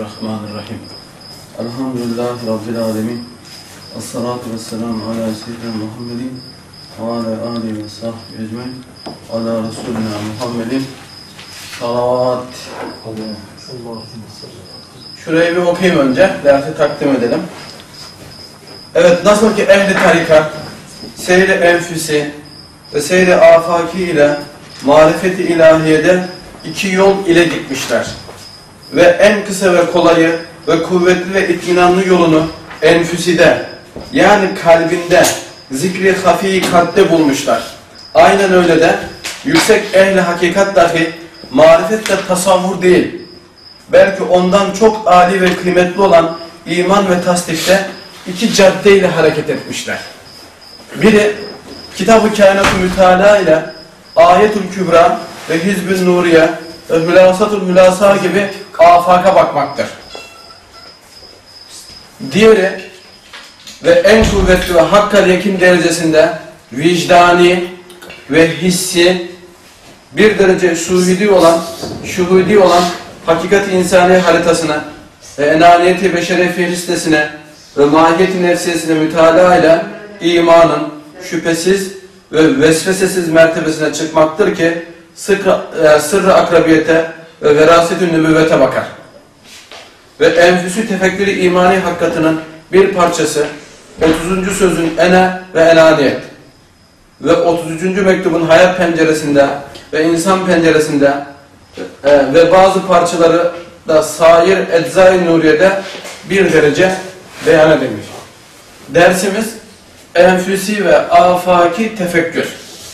Bismillahirrahmanirrahim. Elhamdülillahi Rabbil alemin. Esselatu vesselamu ala seyyidina Muhammedin ve ala alihi ve sahbihi ecmaîn. Ala Resulina Muhammedin. Salavat. Şurayı bir okuyayım önce. Dersi takdim edelim. Evet, nasıl ki ehli tarikat, seyri enfüsi ve seyri afaki ile marifeti ilahiyede iki yol ile gitmişler. Ve en kısa ve kolayı ve kuvvetli ve itminanlı yolunu enfüside, yani kalbinde, zikri hafiyi kalpte bulmuşlar. Aynen öyle de yüksek ehli hakikat dahi marifetle tasavvur değil, belki ondan çok âli ve kıymetli olan iman ve tasdikte iki caddeyle hareket etmişler. Biri Kitab-ı Kainat-ı Mütalaa ile Ayetül Kübra ve Hizb-ü Nuriye ve Hülasat-ül Hülasa gibi afaka bakmaktır. Diğeri ve en kuvvetli ve hakkal yakin derecesinde vicdani ve hissi bir derece şuhudi olan hakikat-i insani haritasına ve enaniyeti beşeri fihristesine ve mahiyeti nefsiyesine mütalaa ile imanın şüphesiz ve vesvesesiz mertebesine çıkmaktır ki sırrı akrabiyete ve veraset-ü nübüvvete bakar. Ve enfüsü tefekkürü imani hakikatının bir parçası 30. sözün ene ve enaniyet ve 33. mektubun hayat penceresinde ve insan penceresinde ve bazı parçaları da sair eczai nuriyede bir derece beyan edilmiş. Dersimiz enfüsi ve afaki tefekkür.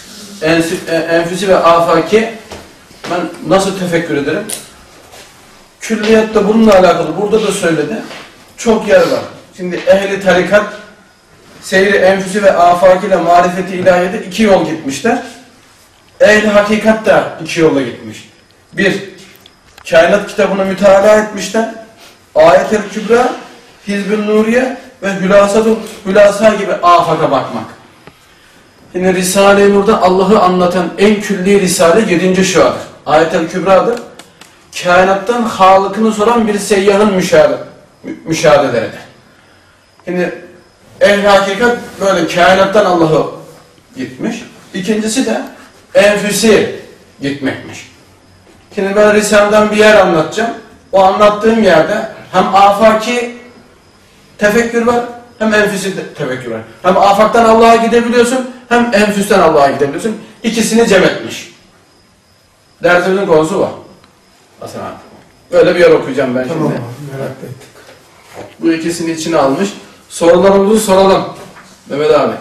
Enfüsi ve afaki ben nasıl tefekkür ederim? Külliyatta bununla alakalı burada da söyledi. Çok yer var. Şimdi ehli tarikat seyri enfüsi ve afaki ile marifeti ilahiyede iki yol gitmişler. Ehli hakikat da iki yolla gitmiş. Bir, kainat kitabını mütalaa etmişler. Ayet-el Kübra, Hizb-ü Nuriye ve Hülasat-ül Hülasa gibi afaka bakmak. Yine Risale-i Nur'da Allah'ı anlatan en külli risale 7. şuadır. Ayet-el Kübra'dır. Kainattan Halık'ını soran bir seyyahın müşahedeleridir. Şimdi ehl-i hakikat böyle kainattan Allah'ı gitmiş. İkincisi de enfüsi gitmekmiş. Şimdi ben Risale'den bir yer anlatacağım. O anlattığım yerde hem afaki tefekkür var, hem enfüsi tefekkür var. Hem afaktan Allah'a gidebiliyorsun, hem enfüsten Allah'a gidebiliyorsun. İkisini cem etmiş. Dersimizin konusu var. Hasan abi. Böyle bir yer okuyacağım ben tamam, şimdi. Merak ettik. Bu ikisini içine almış. Sorularımızı soralım. Mehmet abi.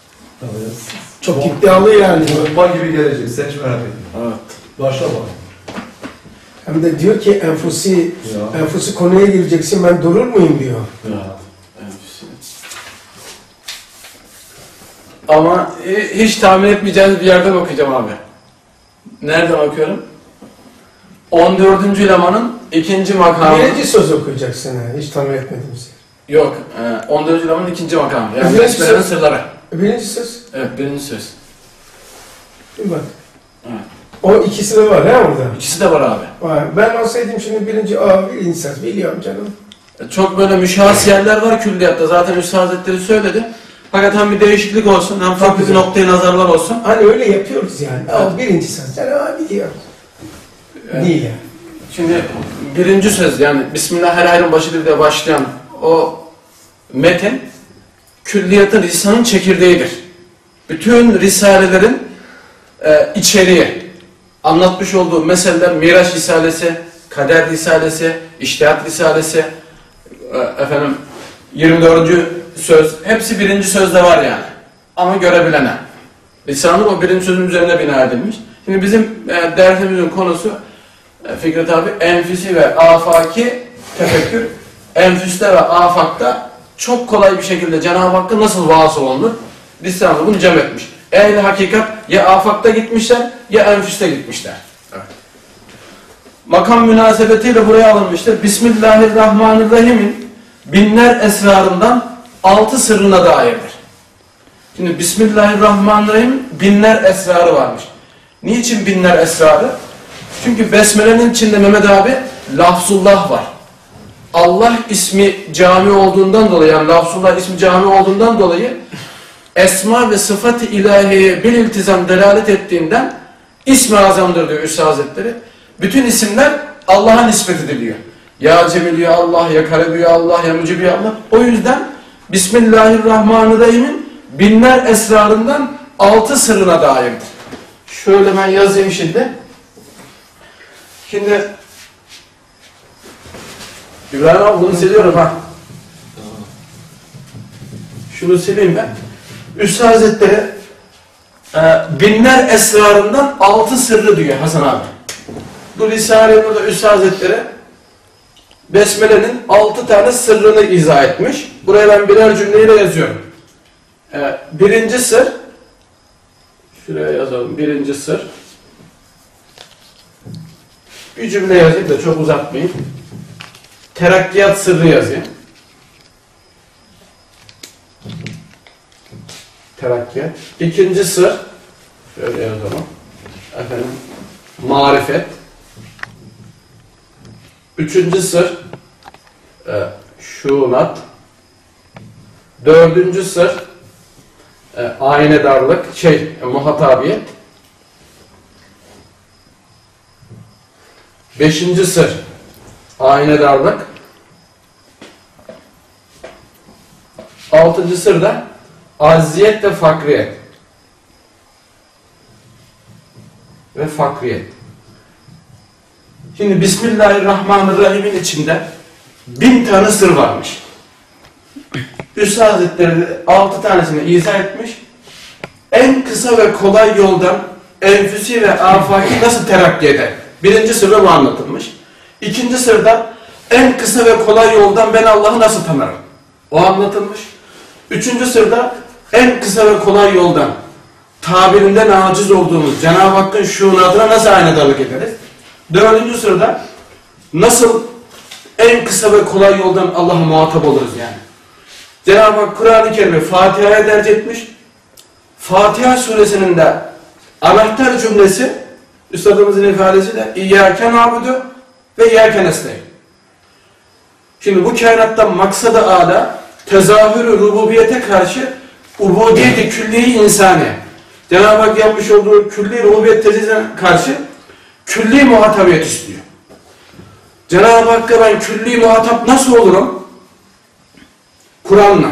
Çok iddialı yani. Bomba gibi gelecek. Sen hiç merak etme. Evet. Başla bak. Hem de diyor ki enfusi konuya gireceksin, ben durur muyum diyor. Enfüsi. Ama hiç tahmin etmeyeceğiniz bir yerden okuyacağım abi. Nereden okuyorum? 14. lemanın 2. makamı. Birinci söz okuyacaksın ha. Hiç tahmin etmedim seni. Yok. 14. lemanın 2. makamı. Yani Birinci Besmele'nin söz. sırları. Birinci söz. Evet, birinci söz. Bir bak. Evet. O ikisi de var ha orada. İkisi de var abi. Var. Ben olsaydım şimdi birinci söz biliyorum canım. Çok böyle müşahhas yerler var külliyatta. Zaten Üstad Hazretleri söyledi. Fakat hem bir değişiklik olsun, hem farklı bir noktaya nazarlar olsun. Hani öyle yapıyoruz yani. Evet. O birinci söz. Yani biliyorum. Değil yani. Şimdi birinci söz, yani Bismillah her hayrın başıdır diye başlayan o metin külliyatın, lisanın çekirdeğidir. Bütün risalelerin içeriği, anlatmış olduğu meseleler, Miraç Risalesi, Kader Risalesi, İçtihat Risalesi, 24. söz, hepsi birinci sözde var yani. Ama görebilene. Lisanın o birinci sözün üzerine bina edilmiş. Şimdi bizim dersimizin konusu Fikret abi, enfüsi ve afaki tefekkür. Enfüste ve afakta çok kolay bir şekilde Cenab-ı Hakk'a nasıl vasıl olunur? Lisanı bunu cem etmiş. Ehl-i hakikat ya afakta gitmişler ya enfüste gitmişler. Evet. Makam münasebetiyle buraya alınmıştır. Bismillahirrahmanirrahim'in binler esrarından 6 sırrına dairdir. Şimdi Bismillahirrahmanirrahim binler esrarı varmış. Niçin binler esrarı? Çünkü Besmele'nin içinde Mehmet abi lafzullah var. Allah ismi cami olduğundan dolayı, yani Lafzullah ismi cami olduğundan dolayı esma ve sıfat-ı ilahiyeye bir iltizam delalet ettiğinden ismi azamdır diyor Üstad Hazretleri. Bütün isimler Allah'a nispet ediliyor. Ya Cemil ya Allah, ya Karebi ya Allah, ya Mücib ya Allah. O yüzden Bismillahirrahmanirrahim'in binler esrarından 6 sırrına dairdir. Şöyle ben yazayım şimdi. Şimdi İbrahim abi bunu siliyorum ha. Şunu sileyim ben. Üstad Hazretleri binler esrarından 6 sırrı diyor Hasan abi. Bu Risale-i Nur'da Üstad Hazretleri Besmele'nin 6 tane sırrını izah etmiş. Buraya ben birer cümleyle yazıyorum. Birinci sır, şuraya yazalım, birinci sır. Bir cümle yazayım da çok uzatmayayım. Terakkiyat sırrı yazayım. Terakkiyat. İkinci sır, şöyle yazalım. Efendim, marifet. Üçüncü sır, şuunat. Dördüncü sır, aynedarlık, muhatabiyet. Beşinci sır, aynedarlık. Altıncı sır da acziyet ve fakriyet. Ve fakriyet. Şimdi Bismillahirrahmanirrahim'in içinde 1000 tane sır varmış. Üstad Hazretleri 6 tanesini izah etmiş. En kısa ve kolay yoldan enfüsi ve afaki nasıl terakki eder? Birinci sırda bu anlatılmış. İkinci sırda en kısa ve kolay yoldan ben Allah'ı nasıl tanırım? O anlatılmış. Üçüncü sırda en kısa ve kolay yoldan tabirinden aciz olduğumuz Cenab-ı Hakk'ın şuunatına nasıl aynadarlık ederiz? Dördüncü sırada nasıl en kısa ve kolay yoldan Allah'a muhatap oluruz yani? Cenab-ı Hak Kur'an-ı Kerim'i Fatiha'ya derc etmiş. Fatiha suresinin de anahtar cümlesi Üstadımızın ifadesiyle İyyâke na'budu ve İyyâke nestaîn. Şimdi bu kainattan maksadı âlâ tezahürü rububiyete karşı ubudiyet-i külli-i insani. Cenab-ı Hak yapmış olduğu külli rububiyet tezisine karşı külli muhatabiyet istiyor. Cenab-ı Hakk'a ben külli muhatap nasıl olurum? Kur'an'la.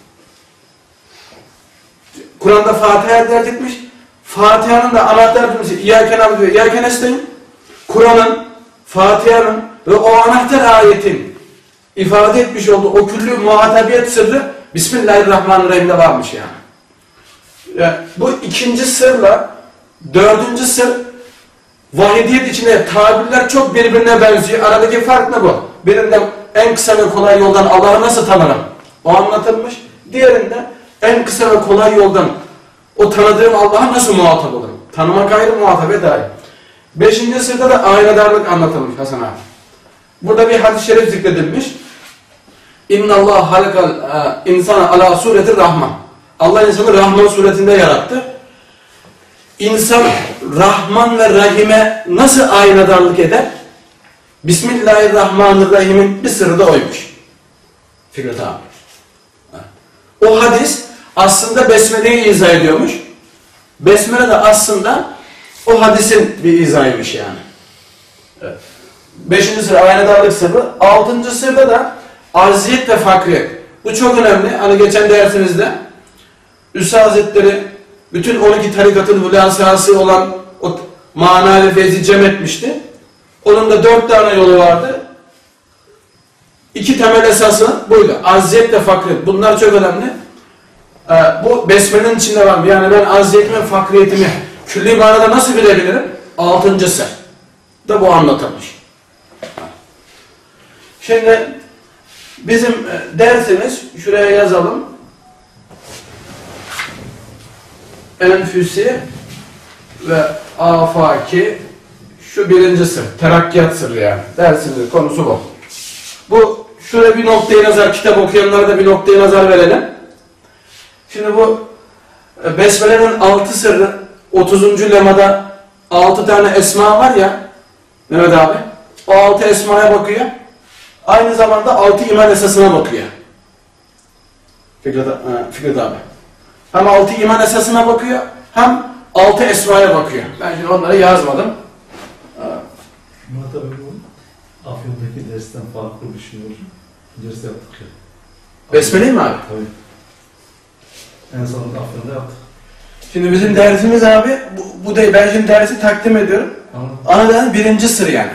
Kur'an'da Fatiha'ya dert etmiş. Fatiha'nın da anahtar cümlesi İyyâke na'budu ve İyyâke nestaîn. Kur'an'ın, Fatiha'nın ve o anahtar ayetin ifade etmiş olduğu o külli muhatabiyet sırrı Bismillahirrahmanirrahim'de varmış yani. Bu ikinci sırla dördüncü sır vahidiyet içinde tabirler çok birbirine benziyor. Aradaki fark ne bu? Birinde en kısa ve kolay yoldan Allah'ı nasıl tanırım? O anlatılmış. Diğerinde en kısa ve kolay yoldan o tanıdığım Allah'a nasıl muhatap olurum? Tanımak ayrı, muhatabet ayrı. Beşinci sırda da aynadarlık anlatılmış Hasan abi. Burada bir hadis-i şerif zikredilmiş. İnna Allah halakal insana ala sureti rahman. Allah insanı Rahman suretinde yarattı. İnsan Rahman ve Rahim'e nasıl aynadarlık eder? Bismillahirrahmanirrahim'in bir sırrı da oymuş. Fikret abi. O hadis aslında Besmele'yi izah ediyormuş. Besmele de aslında o hadisin bir izahıymış yani. Evet. Beşinci sır aynadarlık sırrı. Altıncı sırda da acziyet ve fakriyet. Bu çok önemli. Hani geçen dersinizde Üstad Hazretleri bütün 12 tarikatın hulasası olan o manayla feyzi cem etmişti. Onun da 4 tane yolu vardı. 2 temel esası buydu. Acziyet ve fakriyet. Bunlar çok önemli. Bu Besmele'nin içinde var mı? Yani ben acziyetimi, fakriyetimi külli manada nasıl bilebilirim? 6. sır da bu anlatılmış. Şimdi bizim dersimiz şuraya yazalım. Enfüsi ve afaki şu birinci sır. Terakkiyat sırrı yani. Dersimizin konusu bu. Bu şuraya bir noktaya nazar, kitap okuyanlara da bir noktaya nazar verelim. Şimdi bu Besmele'nin 6 sırrı 30. lemada 6 tane esma var ya Mehmet abi. O 6 esmaya bakıyor. aynı zamanda 6 iman esasına bakıyor. Fikret abi. Hem 6 iman esasına bakıyor, hem 6 esmaya bakıyor. Ben şimdi onları yazmadım. Murat abi bu Afyon'daki dersten farklı bir şey olacak. Ders yaptık ya. Besmele'yi mi abi? Tabii. En sonunda Afyon'da yaptık. Şimdi bizim dersimiz abi, bu değil. Ben şimdi dersi takdim ediyorum. Anladın mı? Ana ders 1. sır yani.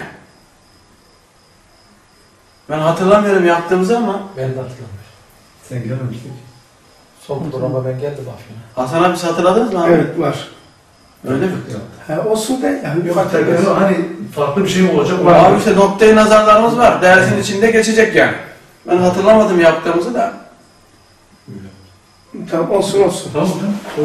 Ben hatırlamıyorum yaptığımızı ama Ben de hatırlamıyorum. Sen gelmemiştik. Son programa ben geldim Afyon'a. Hasan abi siz hatırladınız mı abi? Evet var. Öyle mi? Ha, olsun de yani Yok, fark tekrar etmez. hani farklı bir şey mi olacak? Abi işte noktayı nazarlarımız var. Dersin içinde geçecek yani. Ben hatırlamadım yaptığımızı da. Tamam olsun. Tamam mı? Söyle.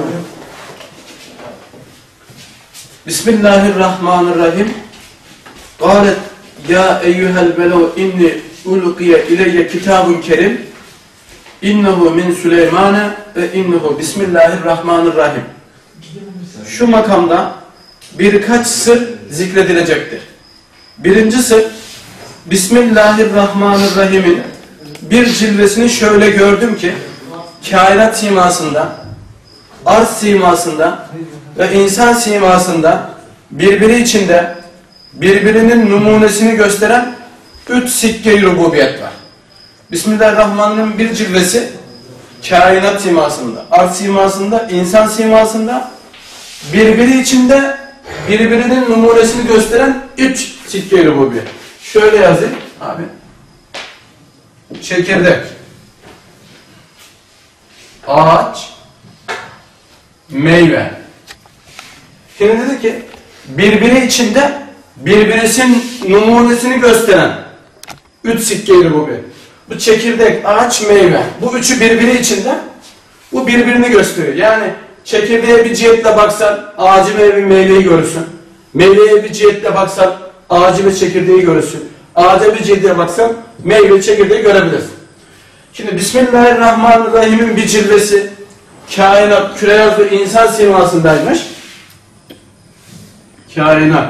Bismillahirrahmanirrahim. Kâlet ya eyyuhel velev inni ulqiye ileyye kitabun kerim. İnnehu min Süleymane ve innehu bismillahirrahmanirrahim. Şu makamda birkaç sır zikredilecektir. 1. sır, Bismillahirrahmanirrahim'in bir cilvesini şöyle gördüm ki, kainat simasında, arz simasında ve insan simasında birbiri içinde birbirinin numunesini gösteren 3 sikke-i rububiyet var. Bismillahirrahmanirrahim'in bir cilvesi kainat simasında, arz simasında, insan simasında birbiri içinde birbirinin numunesini gösteren 3 sikke-i rububiyet. Şöyle yazayım abi. Çekirdek, ağaç, meyve. Şimdi dedi ki birbiri içinde birbirisinin numunesini gösteren 3 sikke-i rububiyet. Bu çekirdek, ağaç, meyve. Bu üçü birbiri içinde, bu birbirini gösteriyor. Yani çekirdeğe bir cihetle baksan ağacı ve meyveyi görürsün. Meyveye bir cihetle baksan ağacı ve çekirdeği görürsün. Ağaca bir cihetle baksan meyve ve çekirdeği görebilirsin. Şimdi Bismillahirrahmanirrahim'in bir cilvesi kainat, küre ve insan simasındaymış. Kainat,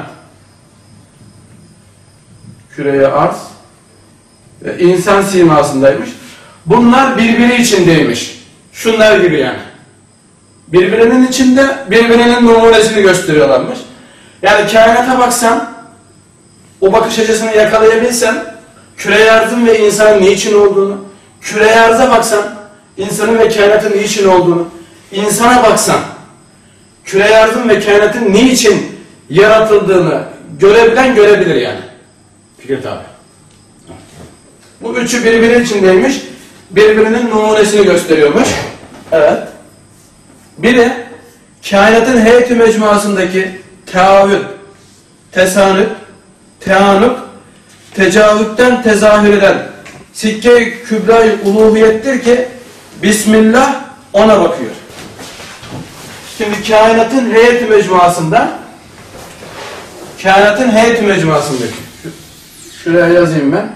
küreye arz ve insan simasındaymış. Bunlar birbiri içindeymiş. Şunlar gibi yani. Birbirinin içinde birbirinin numunesini gösteriyorlarmış. Yani kainata baksan, o bakış açısını yakalayabilsen, küre arzın ve insanın niçin olduğunu, küre arza baksan, insanın ve kainatın niçin olduğunu, insana baksan, küre arzın ve kainatın niçin yaratıldığını görebilen görebilir yani. Fikret abi. Bu üçü birbiri içindeymiş, birbirinin numunesini gösteriyormuş. Evet. Biri, kainatın heyet-i mecmuasındaki teavüd, tesanüt, teanuk, tecavütten tezahür eden sikke-i kübra-i uluhiyettir ki Bismillah ona bakıyor. Şimdi kainatın heyet-i mecmuasındaki şuraya yazayım ben.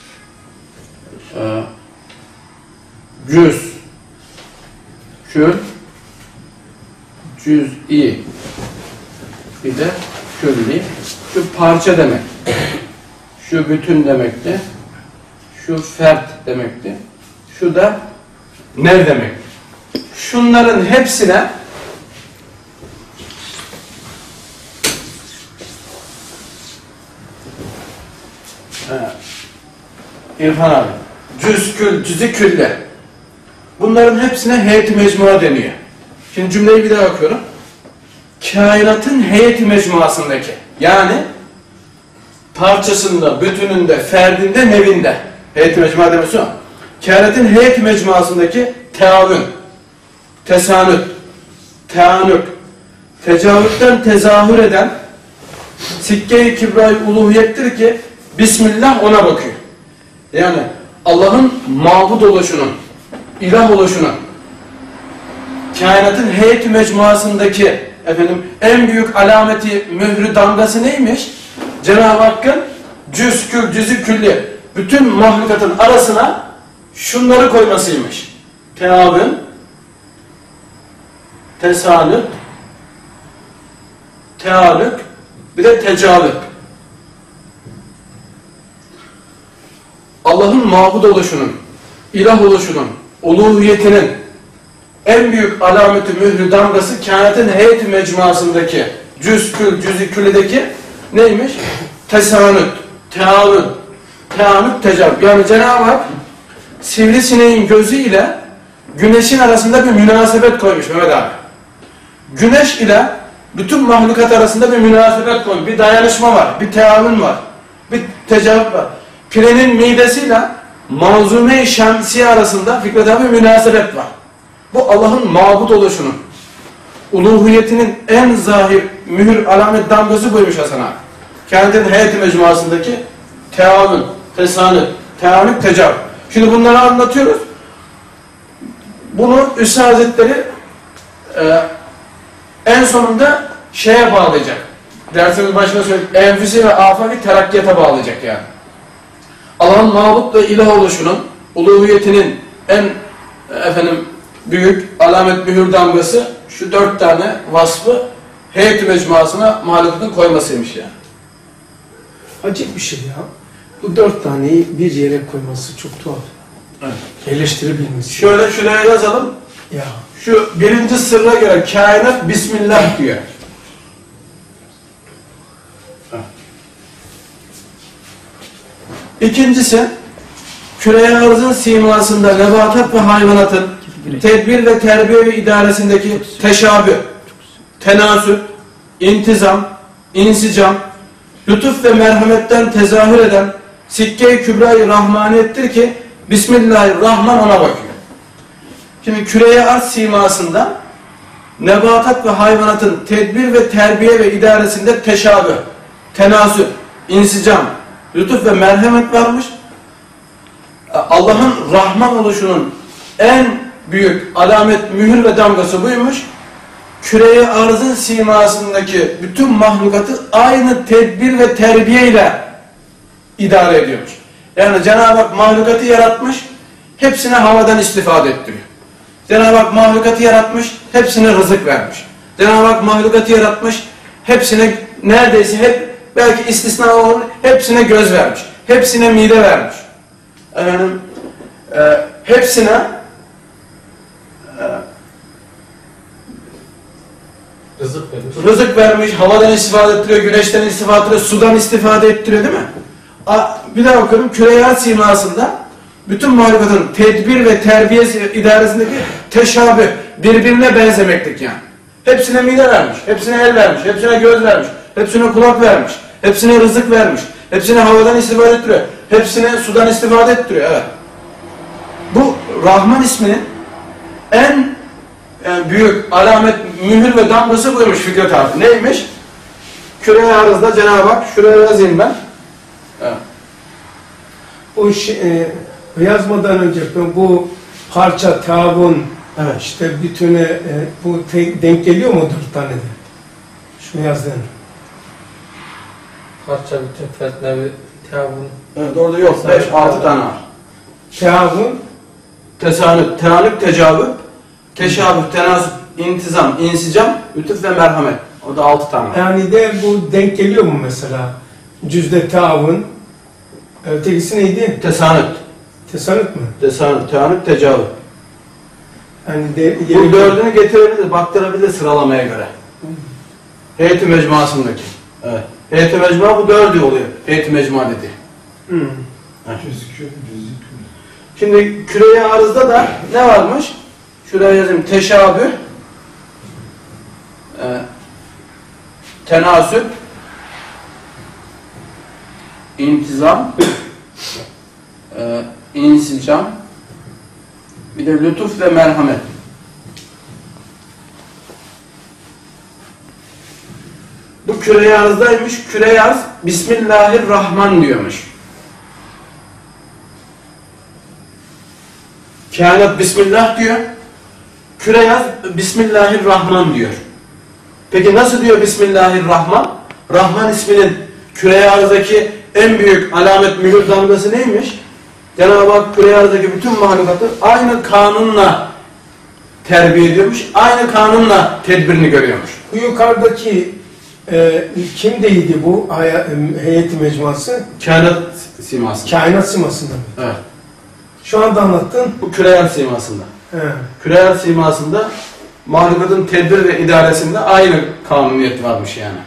Cüz, kül, cüz'i, bir de külli. Şu parça demek, şu bütün demekti, şu fert demekti, şu da ne demek. Şunların hepsine İrfan abi, cüz, kül, cüz-i külle. Bunların hepsine heyet-i mecmua deniyor. Şimdi cümleyi bir daha okuyorum. Kainatın heyet-i mecmuasındaki, yani parçasında, bütününde, ferdinde, nevinde. Heyet-i mecmua demesi o. Kainatın heyet-i mecmuasındaki teavün, tesanüt, teanük, tecavütten tezahür eden sikke-i kibra-i uluhiyettir ki Bismillah ona bakıyor. Yani Allah'ın mabud oluşunun, ilah oluşunun, kainatın heyet-i mecmuasındaki en büyük alameti, mührü, damgası neymiş? Cenab-ı Hakk'ın cüz-kül, cüz-i külli, bütün mahlukatın arasına şunları koymasıymış. Teavün, tesanüt, tealük, bir de tecavüt. mabud oluşunun, ilah oluşunun, uluhiyetinin en büyük alameti mührü damgası kainatın heyeti mecmuasındaki cüz-i küllideki neymiş? Tesanüt, teamül, tecavüz. Yani Cenab-ı Hak sivrisineğin gözü ile güneşin arasında bir münasebet koymuş Mehmet abi. Güneş ile bütün mahlukat arasında bir münasebet koymuş. Bir dayanışma var, bir teamül var, bir tecavüz var. Pirenin midesiyle manzume-i şemsiye arasında Fikret abi münasebet var. Bu Allah'ın mabud oluşunun, uluhiyetinin en zahir mühür alamet damgası buymuş Hasan abi. Kainatın heyeti mecmuasındaki teamül, tesanüt, tecavüz. Şimdi bunları anlatıyoruz. Bunu Üstad Hazretleri en sonunda şeye bağlayacak. Dersimiz başına söyledik. Enfüsi ve afaki terakkiyata bağlayacak yani. Allah'ın mabut ve ilah oluşunun, uluhiyetinin en büyük alamet mühür damgası şu 4 tane vasfı heyet-i mecmuasına mahlukatın koymasıymış yani. Acayip bir şey ya. Bu 4 taneyi bir yere koyması çok tuhaf. Evet. Eleştirebilmesi. Şöyle şuraya yazalım. Ya. Şu birinci sırra göre kainat Bismillah diyor. İkincisi, küre-i arzın simasında nebatat ve hayvanatın tedbir ve terbiye ve idaresindeki teşabüh, tenasüp, intizam, insicam, lütuf ve merhametten tezahür eden sikke-i kübra-i rahmaniyettir ki Bismillahirrahman ona bakıyor. Şimdi küre-i arz simasında nebatat ve hayvanatın tedbir ve terbiye ve idaresinde teşabüh, tenasüp, insicam, lütuf ve merhamet varmış. Allah'ın Rahman oluşunun en büyük alamet, mühür ve damgası buymuş. Küre-i arzın simasındaki bütün mahlukatı aynı tedbir ve terbiye ile idare ediyormuş. Yani Cenab-ı Hak mahlukatı yaratmış, hepsine havadan istifade ettiriyor. Cenab-ı Hak mahlukatı yaratmış, hepsine rızık vermiş. Cenab-ı Hak mahlukatı yaratmış, hepsine neredeyse hep, belki istisna olan hepsine göz vermiş. Hepsine mide vermiş. Hepsine rızık vermiş, havadan istifade ettiriyor, güneşten istifade ettiriyor, sudan istifade ettiriyor değil mi? Bir daha bakalım, küre-i arz simasında bütün mahlukatın tedbir ve terbiye idaresindeki teşabüh, birbirine benzemeklik yani. Hepsine mide vermiş, hepsine el vermiş, hepsine göz vermiş, hepsine kulak vermiş, hepsine rızık vermiş, hepsine havadan istifade ettiriyor, hepsine sudan istifade ettiriyor, evet. Bu Rahman isminin en büyük alamet, mühür ve damgası buymuş Fikret abi. Neymiş? Küre-i arzda Cenab-ı Hak, şuraya yazayım ben. Evet. O yazmadan önce bu parça, tabun, Evet. işte bütüne bu denk geliyor mu 4 tane de? Şunu yazdın. Parça bütün fetnevi teavun. Evet, orada yok. 5-6 tane var. Teavun, Tesanüt, teanüp, tecavüp, teşabüh, tenasüp, intizam, insicam, lütuf ve merhamet. Orada 6 tane var. yani de bu denk geliyor mu mesela? Cüzde teavun, ötekisi neydi? Tesanüt. Tesanüt mü? Tesanüt, teanüp, tecavüp. Yani de, Bu 4'ünü getirebilir, baktırabilir sıralamaya göre. Heyet-i mecmuasındaki. Evet. Heyet-i mecmua bu 4'ü oluyor. Heyet-i mecmua dedi. Gözüküyor. Şimdi küre-i arzda da ne varmış? Şuraya yazayım. Teşabüh, tenasüp, intizam, insicam, bir de lütuf ve merhamet. Bu küre-i arzdaymış. Küre-i arz Bismillahirrahman diyormuş. Kainat Bismillah diyor. Küre-i arz Bismillahirrahman diyor. Peki nasıl diyor Bismillahirrahman? Rahman isminin küre-i arzdaki en büyük alamet, mühür damgası neymiş? Cenab-ı Hak küre-i arzdaki bütün mahlukatı aynı kanunla terbiye ediyormuş. Aynı kanunla tedbirini görüyormuş. Bu yukarıdaki kimdeydi bu heyet-i mecmuası? Kainat siması. Kainat simasında mı? Evet. Şu anda anlattın. Bu küresel simasında. He. Küresel simasında mahlukatın tedbir ve idaresinde aynı kanuniyet varmış yani.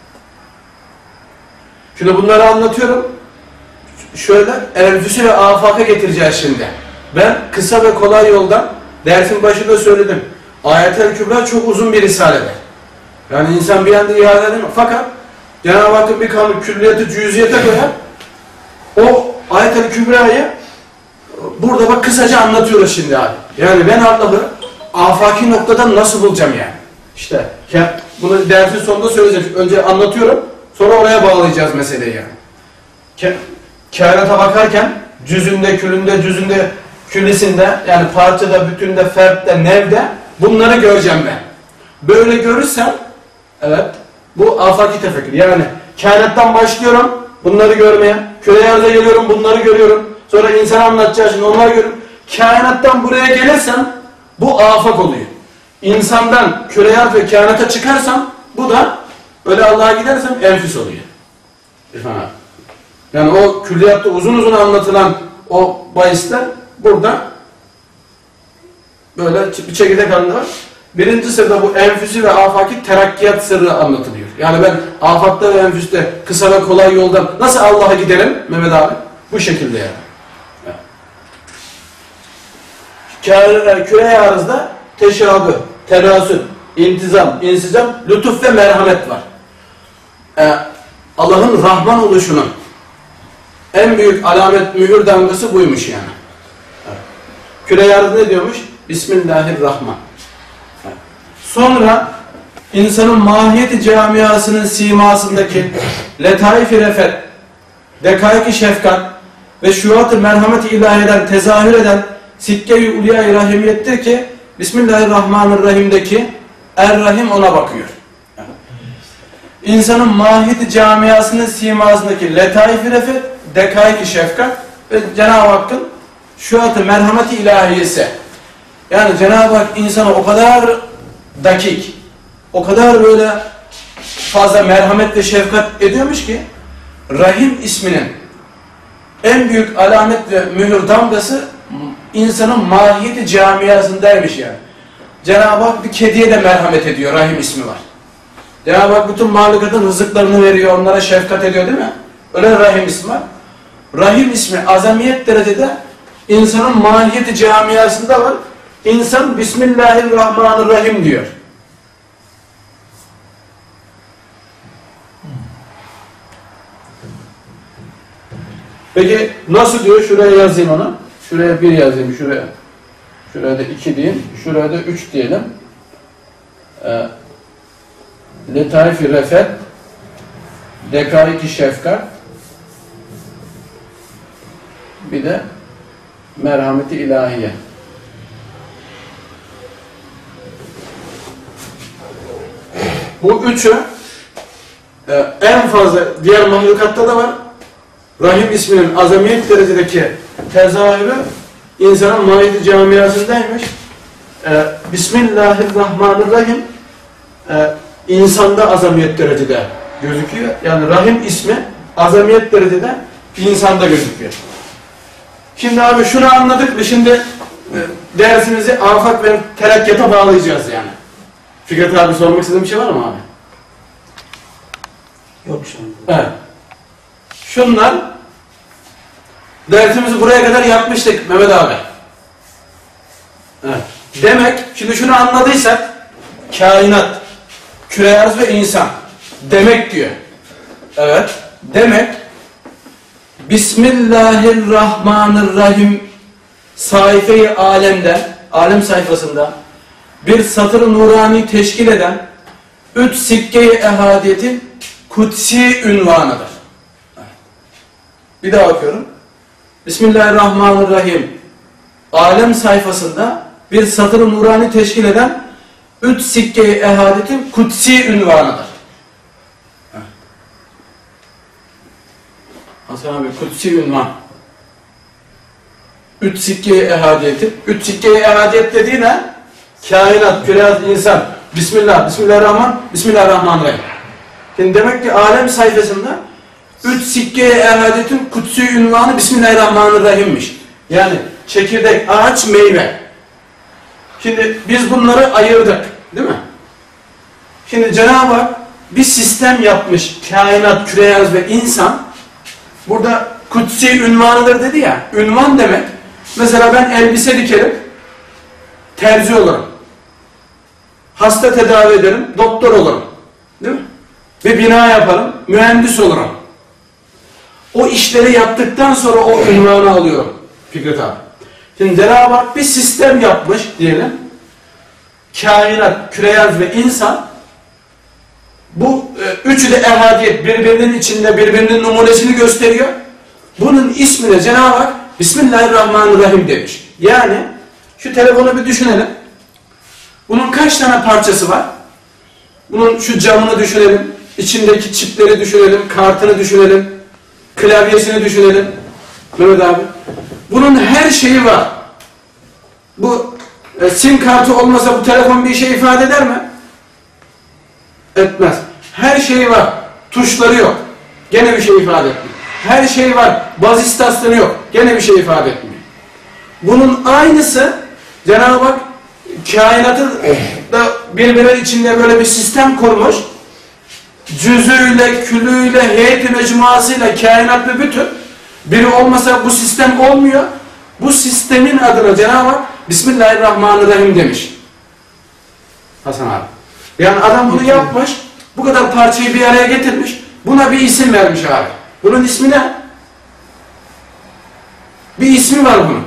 Şimdi bunları anlatıyorum. Şöyle enfüsü ve afaka getireceğiz şimdi. Ben kısa ve kolay yoldan dersin başında söyledim. Ayet-el Kübra çok uzun bir risaledir. Yani insan bir anda ihale edemez. Fakat Cenab-ı Hakk'ın bir kanun külliyatı cüziyete koyar. O Ayet-el Kübra'yı burada bak kısaca anlatıyoruz şimdi abi. Yani ben Allah'ı afaki noktadan nasıl bulacağım yani? İşte bunu dersin sonunda söyleyeceğim. Önce anlatıyorum. Sonra oraya bağlayacağız meseleyi yani. Kainata bakarken cüzünde, külünde, küllisinde yani parçada, bütünde, fertte, nevde bunları göreceğim ben. Böyle görürsem evet bu afaki tefekkür. Yani kainattan başlıyorum bunları görmeye. Küre arıza geliyorum bunları görüyorum. Sonra insan anlatacağı şimdi onları görüyorum. Kainattan buraya gelirsem bu afak oluyor. İnsandan küre arz ve kainata çıkarsam bu da öyle Allah'a gidersem enfüs oluyor. İrfan abi. Yani o külliyatta uzun uzun anlatılan o bahisler burada böyle bir çekirdek halinde var. Birinci sırada bu enfüsü ve afaki terakkiyat sırrı anlatılıyor. Yani ben afakta ve enfüste kısa ve kolay yoldan nasıl Allah'a giderim Mehmet abi? Bu şekilde yani. Küre-i arızda teşabüh, terasül, intizam, insicam, lütuf ve merhamet var. Allah'ın Rahman oluşunun en büyük alamet mühür damgası buymuş yani. Küre-i arız ne diyormuş? Bismillahirrahman. Sonra insanın mahiyeti camiasının simasındaki letaif-i refet, dekaik-i şefkat ve şuat-ı merhamet-i ilahiden tezahür eden sikke-i ulya-i rahimiyettir ki Bismillahirrahmanirrahim'deki Er-Rahim ona bakıyor. İnsanın mahiyeti camiasının simasındaki letaif-i refet, dekaik-i şefkat ve Cenab-ı Hakk'ın şuat-ı merhamet-i ilahiyesi. Yani Cenab-ı Hak insana o kadar dakik, o kadar böyle fazla merhamet ve şefkat ediyormuş ki Rahim isminin en büyük alamet ve mühür damgası insanın mahiyeti camiasındaymış yani. Cenab-ı Hak bir kediye de merhamet ediyor, Rahim ismi var. Cenab-ı Hak bütün mahlukatın rızıklarını veriyor, onlara şefkat ediyor değil mi? Öyle Rahim ismi var. Rahim ismi azamiyet derecede insanın mahiyeti camiasında var. İnsan Bismillahirrahmanirrahim diyor. Peki nasıl diyor? Şuraya yazayım onu. Şuraya 1 yazayım. Şuraya da 2 diyeyim. Şuraya da 3 diyelim. Letaif-i refet, dekaik-i şefkat, bir de merhameti ilahiye. Bu üçü en fazla diğer mahlukatta da var. Rahim isminin azamiyet derecedeki tezahürü insanın mahiyeti camiasındaymış. Bismillahirrahmanirrahim insanda azamiyet derecede gözüküyor. Yani Rahim ismi azamiyet derecede insanda gözüküyor. Şimdi abi şunu anladık ve şimdi dersimizi afak ve terakkiyata bağlayacağız yani. Fikret abi sormak istediğin bir şey var mı abi? Yok şu anda. Evet. Şunlar dersimizi buraya kadar yapmıştık Mehmet abi. Evet. Demek şimdi şunu anladıysak kainat, küre arz ve insan demek diyor. Evet. Demek Bismillahirrahmanirrahim sayfayı alemde, alem sayfasında bir satır-ı nurani teşkil eden üç sikke-i ehadiyetin kutsi ünvanıdır. Bir daha okuyorum. Bismillahirrahmanirrahim alem sayfasında bir satır-ı nurani teşkil eden üç sikke-i ehadiyetin kutsi ünvanıdır. Hasan abi kutsi ünvan. Üç sikke-i ehadiyeti. Üç sikke-i ehadiyet dediği ne? Kainat, küre, insan. Bismillah, Bismillahirrahman, Bismillahirrahmanirrahim. Şimdi demek ki alem sayfasında üç sikke-i ehadiyetin kutsi ünvanı Bismillahirrahmanirrahim'miş. Yani çekirdek, ağaç, meyve. Şimdi biz bunları ayırdık. Değil mi? Şimdi Cenab-ı Hak bir sistem yapmış. Kainat, küreyaz ve insan. Burada kutsi ünvanıdır dedi ya. Ünvan demek. Mesela ben elbise dikerim. Terzi olurum. Hasta tedavi ederim. Doktor olurum. Değil mi? Bir bina yaparım. Mühendis olurum. O işleri yaptıktan sonra o ünvanı alıyorum. Fikret abi. Şimdi Cenab-ı Hak bir sistem yapmış diyelim. Kainat, küreyaz ve insan. Bu üçü de ehadiyet, birbirinin içinde birbirinin numunesini gösteriyor. Bunun ismine Cenab-ı Hak Bismillahirrahmanirrahim demiş. Yani şu telefonu bir düşünelim. Bunun kaç tane parçası var? Bunun şu camını düşünelim, içindeki çipleri düşünelim, kartını düşünelim, klavyesini düşünelim. Mehmet abi. Bunun her şeyi var. Bu sim kartı olmasa bu telefon bir şey ifade eder mi? Etmez. Her şeyi var. Tuşları yok. Gene bir şey ifade etmiyor. Her şey var. Baz istasyonu yok. Gene bir şey ifade etmiyor. Bunun aynısı Cenab-ı Hak kainatı da birbirleri içinde böyle bir sistem kurmuş. Cüzüyle, külüyle, heyet-i mecmuasıyla kainat bir bütün. Biri olmasa bu sistem olmuyor. Bu sistemin adına Cenab-ı Hak Bismillahirrahmanirrahim demiş. Hasan abi. Yani adam bunu yapmış, bu kadar parçayı bir araya getirmiş, buna bir isim vermiş abi. Bunun ismi ne? Bir ismi var bunun.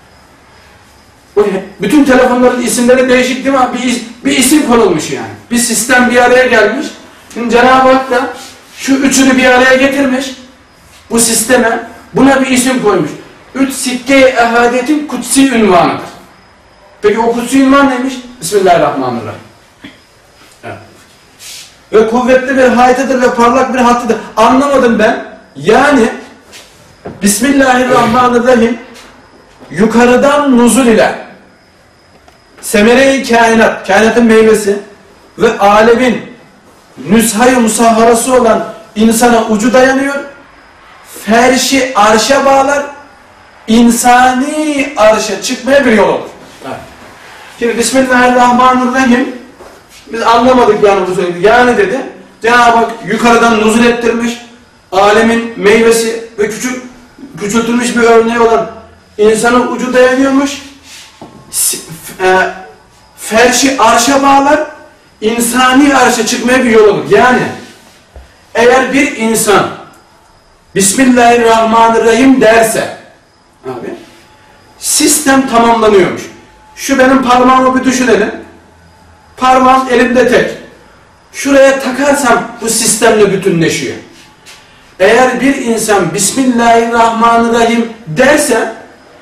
Bütün telefonların isimleri değişik değil mi? Bir isim konulmuş yani. Bir sistem bir araya gelmiş. Şimdi Cenab-ı Hak da şu üçünü bir araya getirmiş. Bu sisteme, buna bir isim koymuş. Üç sikke-i ehadiyetin kutsi ünvanıdır. Peki o kutsi ünvan neymiş? Bismillahirrahmanirrahim. Evet. Ve kuvvetli bir haytıdır ve parlak bir hattıdır. Anlamadım ben. Yani Bismillahirrahmanirrahim yukarıdan nuzul ile semere-i kainat, kainatın meyvesi ve alemin nüshayı musahharası olan insana ucu dayanıyor. Ferşi arşa bağlar, insani arşa çıkmaya bir yol olur. Evet. Şimdi Bismillahirrahmanirrahim biz anlamadık yani bu söyledi. Yani dedi Cenab-ı Hak yukarıdan nuzul ettirmiş, alemin meyvesi ve küçültülmüş bir örneği olan insana ucu dayanıyormuş. Ferşi arşa bağlar, insani arşa çıkmaya bir yol olur. Yani eğer bir insan Bismillahirrahmanirrahim derse abi, sistem tamamlanıyormuş. Şu benim parmağımı bir düşünelim. Parmağım elimde tek. Şuraya takarsam bu sistemle bütünleşiyor. Eğer bir insan Bismillahirrahmanirrahim derse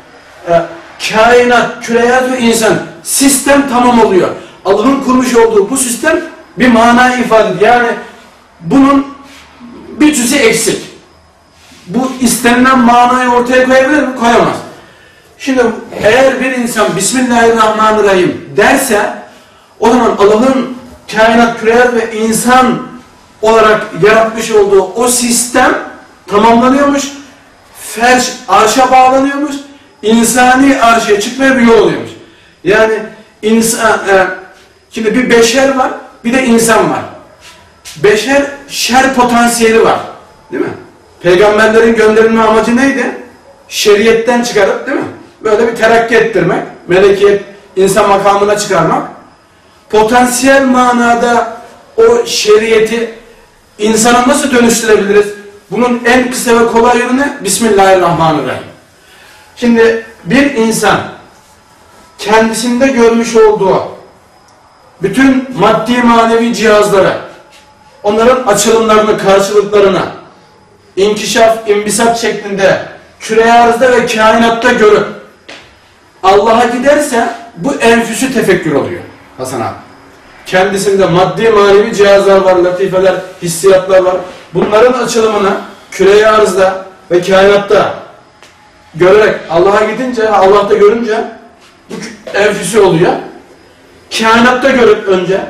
kainat, küreyat ve insan sistem tamam oluyor. Allah'ın kurmuş olduğu bu sistem bir manayı ifade ediyor. Yani bunun bir cüzü eksik. Bu istenilen manayı ortaya koyabilir mi? Koyamaz. Şimdi eğer bir insan Bismillahirrahmanirrahim derse o zaman Allah'ın kainat, küreyat ve insan olarak yaratmış olduğu o sistem tamamlanıyormuş. Ferş arşa bağlanıyormuş. İnsani arşaya çıkmaya bir yol oluyormuş. Yani insan, şimdi bir beşer var, bir de insan var. Beşer şer potansiyeli var. Değil mi? Peygamberlerin gönderilme amacı neydi? Şeriyetten çıkarıp değil mi? Böyle bir terakki ettirmek, melekiyet, insan makamına çıkarmak. Potansiyel manada o şeriyeti insana nasıl dönüştürebiliriz? Bunun en kısa ve kolay yolu ne? Bismillahirrahmanirrahim. Şimdi bir insan kendisinde görmüş olduğu bütün maddi manevi cihazları, onların açılımlarını, karşılıklarını inkişaf, imbisat şeklinde küre arzda ve kainatta görüp Allah'a giderse bu enfüsü tefekkür oluyor Hasan abi. Kendisinde maddi manevi cihazlar var, latifeler, hissiyatlar var. Bunların açılımını küre arzda ve kainatta görerek Allah'a gidince, Allah'ta görünce bu enfüsü oluyor. Kainatta görüp önce,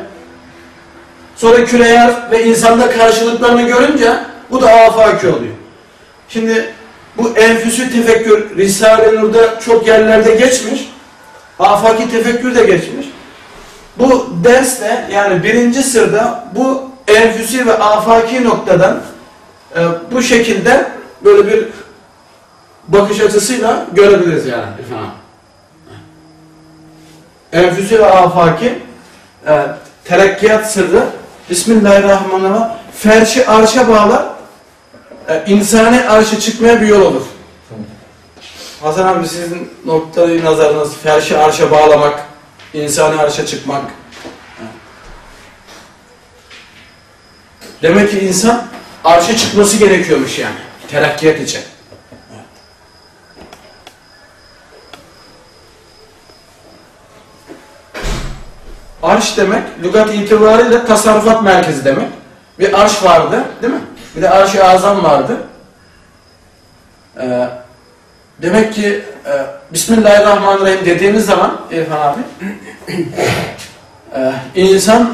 sonra küre arz ve insanda karşılıklarını görünce bu da afaki oluyor. Şimdi bu enfüsü tefekkür Risale-i Nur'da çok yerlerde geçmiş. Afaki tefekkür de geçmiş. Bu derste yani birinci sırda bu enfüsi ve afaki noktadan bu şekilde böyle bir bakış açısıyla görebiliriz yani. Enfüsi ve afaki terakkiyat sırrı Bismillahirrahmanirrahim ferşi arşa bağlar insani arşa çıkmaya bir yol olur. Hasan abi sizin noktayı nazarınız ferşi arşa bağlamak, insani arşa çıkmak. Demek ki insan arşa çıkması gerekiyormuş yani terakkiyat için. Arş demek, lügat itibariyle tasarrufat merkezi demek. Bir arş vardı, değil mi? Bir de arş-ı azam vardı. Demek ki Bismillahirrahmanirrahim dediğimiz zaman İrfan abi, insan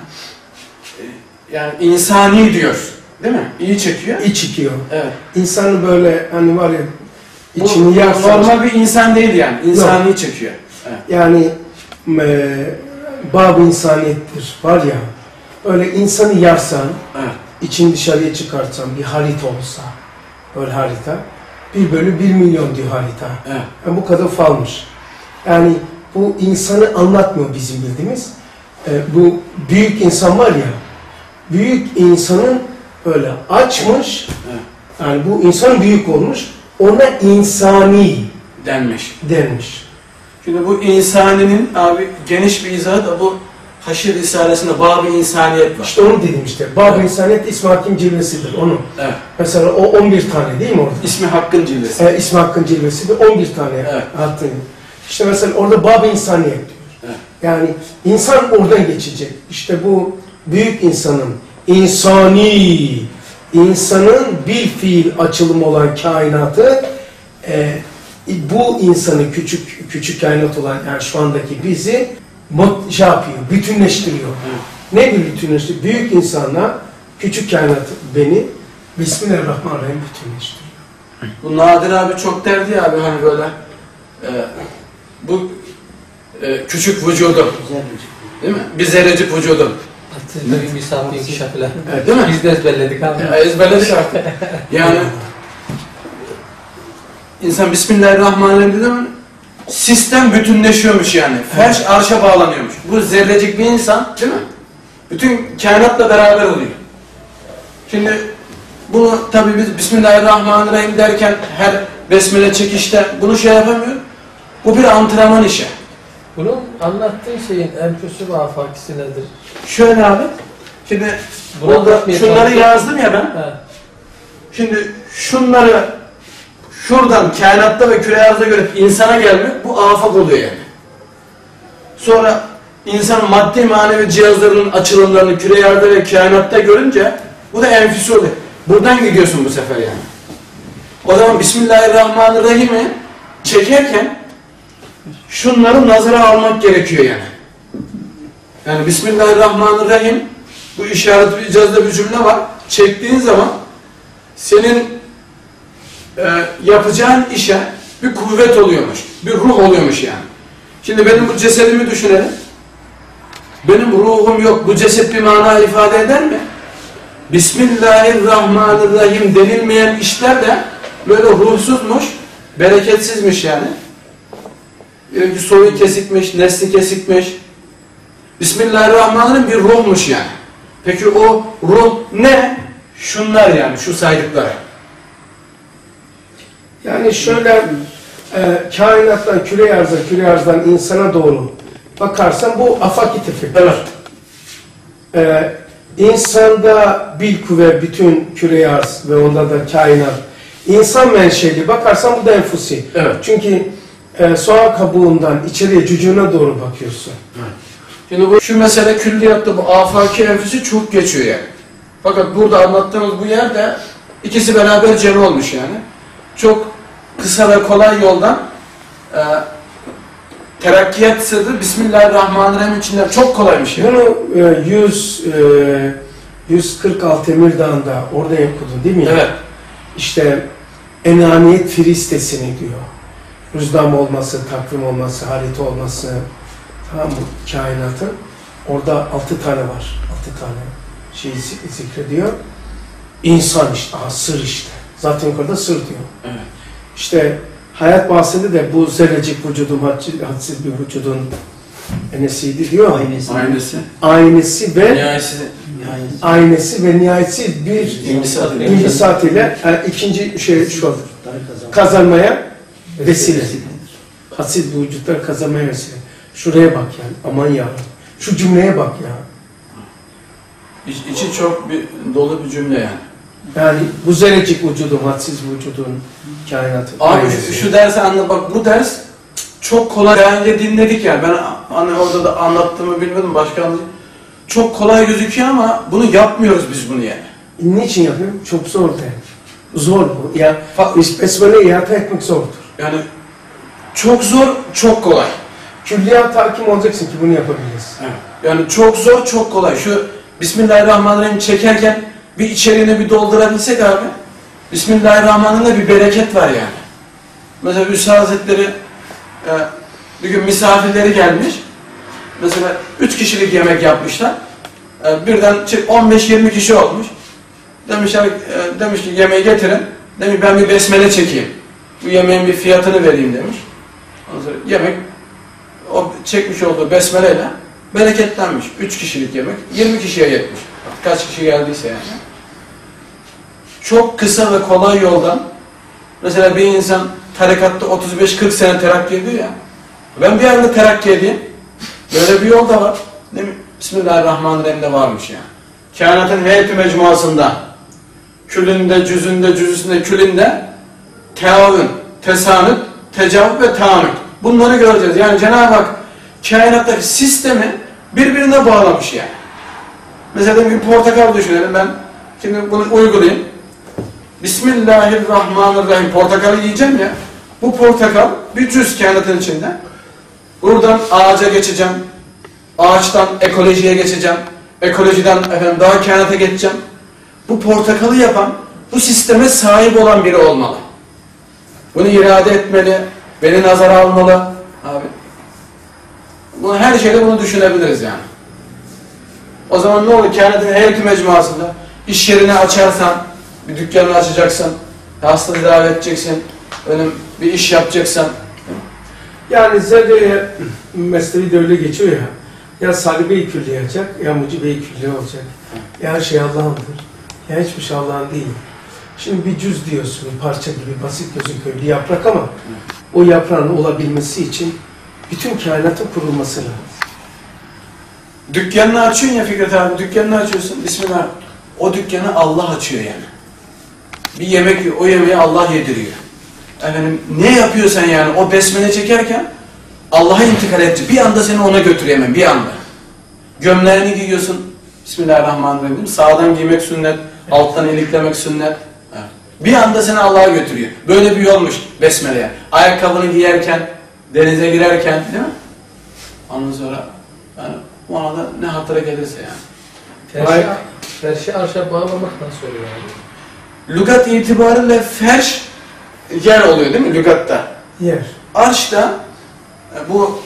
yani insani diyor, değil mi? İyi çekiyor. İç çekiyor. Evet. İnsanı böyle hani var ya, Bu içini yarsan. normal bir insan değil yani, insani çekiyor. Evet. Yani bab-ı insaniyettir var ya, öyle insanı yarsan, Evet. için dışarıya çıkartsan bir harita olsa, böyle harita, 1/1.000.000 diyor harita. Evet. Yani bu kadar falmış. Yani bu insanı anlatmıyor bizim bildiğimiz. Bu büyük insan var ya, büyük insanın öyle açmış, Evet. yani bu insan büyük olmuş, ona insani Denmiş. denmiş. Şimdi bu insaninin abi geniş bir izahı da bu Haşir Risalesi'nde Bab-ı İnsaniyet var. İşte onu dedim işte. Bab-ı Evet. İnsaniyet İsmi Hakk'ın cilvesidir onu. Evet. Mesela o 11 tane değil mi orada? İsmi Hakk'ın cilvesi. İsmi Hakk'ın cilvesidir 11 tane Evet. hattı. İşte mesela orada Bab-ı İnsaniyet diyor. Evet. Yani insan oradan geçecek. İşte bu büyük insanın insani, insanın bir fiil açılımı olan kainatı bu insanı küçük kainat olan yani şu andaki bizi şey yapıyor, bütünleştiriyor. Evet. Ne bir bütünleştiriyor? Büyük insanla küçük kainat beni Bismillahirrahmanirrahim bütünleştiriyor. Bu Nadir abi çok derdi ya abi hani böyle bu küçük vücudum. Değil mi? Bir zerrecik vücudum. Sizde bir misafir inkişafıyla. Evet, değil mi? Biz de ezberledik abi. Ezberledik artık. Yani insan Bismillahirrahmanirrahim dedi mi? Sistem bütünleşiyormuş yani. Ferş arşa bağlanıyormuş. Bu zerrecik bir insan değil mi? Bütün kainatla beraber oluyor. Şimdi bunu tabii biz Bismillahirrahmanirrahim derken her besmele çekişte bunu şey yapamıyor. Bu bir antrenman işi. Bunun anlattığın şeyin enfüsü ve afakisi nedir? Şöyle abi. Şimdi Bunu burada anlatmaya şunları çalışıyorum. yazdım ya ben. He. Şimdi şunları şuradan kainatta ve küre arzda görüp insana gelmek bu afak oluyor yani. Sonra insan maddi manevi cihazlarının açılımlarını küre arzda ve kainatta görünce bu da enfüsü oluyor. Buradan gidiyorsun bu sefer yani. O zaman Bismillahirrahmanirrahim'i çekerken şunları nazara almak gerekiyor yani. Yani Bismillahirrahmanirrahim bu işaret-i icazda bir cümle var. Çektiğin zaman senin yapacağın işe bir kuvvet oluyormuş. Bir ruh oluyormuş yani. Şimdi benim bu cesedimi düşünelim. Benim ruhum yok. Bu ceset bir mana ifade eder mi? Bismillahirrahmanirrahim denilmeyen işler de böyle ruhsuzmuş, bereketsizmiş yani. Bir soyu kesikmiş, nesli kesikmiş. Bismillahirrahmanirrahim bir ruhmuş yani. Peki o ruh ne? Şunlar yani, şu saydıkları. Yani şöyle kainattan küre arzdan insana doğru bakarsan bu afaki tefekkür. Evet. İnsanda bilküve bütün küre arz ve onda da kainat. İnsan menşeli bakarsan bu da enfusi. Evet. Çünkü soğan kabuğundan içeriye cücüğüne doğru bakıyorsun. Evet. Şimdi bu şu mesele külliyatta bu afaki enfüsü çok geçiyor yani. Fakat burada anlattığımız bu yerde ikisi beraber cem olmuş yani. Çok kısa ve kolay yoldan terakkiyat sırrı Bismillahirrahmanirrahim içinden çok kolaymış yani. Bunu 146 Emir Dağı'nda orada okudun değil mi? Evet. İşte enaniyet firistesini diyor. Rüzdam olması, takvim olması, harita olması, tamam mı? Kainatın. Orada 6 tane var. 6 tane şey zikrediyor. İnsan işte, sır işte. Zaten yukarıda sır diyor. Evet. İşte hayat bahsinde de bu zerrecik vücudun, hadsiz bir vücudun nesiydi diyor. Aynesi ve aynesi ve nihayetsiz bir imbisat ile ikinci şey şu kazanmaya vesile. Hadsiz bir vücutlar kazanmaya vesile. Şuraya bak yani. Aman ya. Şu cümleye bak ya. İçi çok dolu bir cümle yani. Yani bu zerrecik vücudun, hadsiz vücudun kainatı. Abi şu dersi anla bak, bu ders çok kolay. Daha önce dinledik yani. Ben hani orada da anlattığımı bilmiyordum, başka anlattım. Çok kolay gözüküyor ama bunu yapmıyoruz biz bunu yani. Niçin yapıyorum? Çok zor değil. Zor bu. Ya besmele'yi ihata etmek zordur. Yani çok zor, çok kolay. Külliyat hakim olacaksın ki bunu yapabilirsin. Evet. Yani çok zor, çok kolay. Şu Bismillahirrahmanirrahim çekerken bir içeriğini bir doldurabilsek abi, Bismillahirrahmanirrahim'de bir bereket var yani. Mesela Üstad Hazretleri bir gün misafirleri gelmiş. Mesela 3 kişilik yemek yapmışlar. Birden 15-20 kişi olmuş. Demiş ki yemeği getirin. Demiş ben bir besmele çekeyim. Bu yemeğin bir fiyatını vereyim demiş. Ondan sonra yemek o çekmiş olduğu besmeleyle bereketlenmiş. 3 kişilik yemek 20 kişiye yetmiş. Kaç kişi geldiyse yani. Çok kısa ve kolay yoldan mesela bir insan tarikatta 35-40 sene terakki ediyor ya. Ben bir anda terakki edeyim. Böyle bir yol da var. Değil mi? Bismillahirrahmanirrahim'de varmış yani. Kainatın heyeti mecmuasında külünde, cüzünde, cüzüsünde, külünde teavün, tesanüt, tecavüz ve taanüt. Bunları göreceğiz. Yani Cenab-ı Hak kainattaki sistemi birbirine bağlamış yani. Mesela bir portakal düşünelim. Ben şimdi bunu uygulayayım. Bismillahirrahmanirrahim. Portakalı yiyeceğim ya. Bu portakal bir cüz kainatın içinde. Buradan ağaca geçeceğim. Ağaçtan ekolojiye geçeceğim. Ekolojiden daha kainata geçeceğim. Bu portakalı yapan, bu sisteme sahip olan biri olmalı. Bunu irade etmeli, beni nazara almalı. Abi. Bunu her şeyde bunu düşünebiliriz yani. O zaman ne olur? Kainatın heyeti mecmuasında iş yerini açarsan, bir dükkanını açacaksın, hasta tedavi edeceksin, bir iş yapacaksan. Yani zerreye mesleği de öyle geçiyor ya. Ya salib-i külli yapacak, ya mucibe-i külli olacak. Ya her şey Allah'ındır. Ya hiçbir şey Allah'ın değil. Şimdi bir cüz diyorsun, bir parça gibi basit gözüküyor, bir yaprak ama o yaprağın olabilmesi için bütün kainatın kurulması lazım. Dükkanını açıyorsun ya Fikret abi, dükkanını açıyorsun, Bismillah. O dükkanı Allah açıyor yani. Bir yemek yiyor, o yemeği Allah yediriyor. Efendim, ne yapıyorsan yani o besmele çekerken Allah'a intikal edecek. Bir anda seni ona götürüyor hemen, bir anda. Gömleğini giyiyorsun, Bismillahirrahmanirrahim. Sağdan giymek sünnet, alttan iliklemek sünnet. Evet. Bir anda seni Allah'a götürüyor. Böyle bir yolmuş besmeleye. Ayakkabını giyerken, denize girerken, değil mi? Ondan sonra yani o anda ne hatıra gelirse yani. Ferşi arşa bağlamak nasıl oluyor abi? Lügat itibariyle ferş yer oluyor değil mi lügatta? Yer. Arş da bu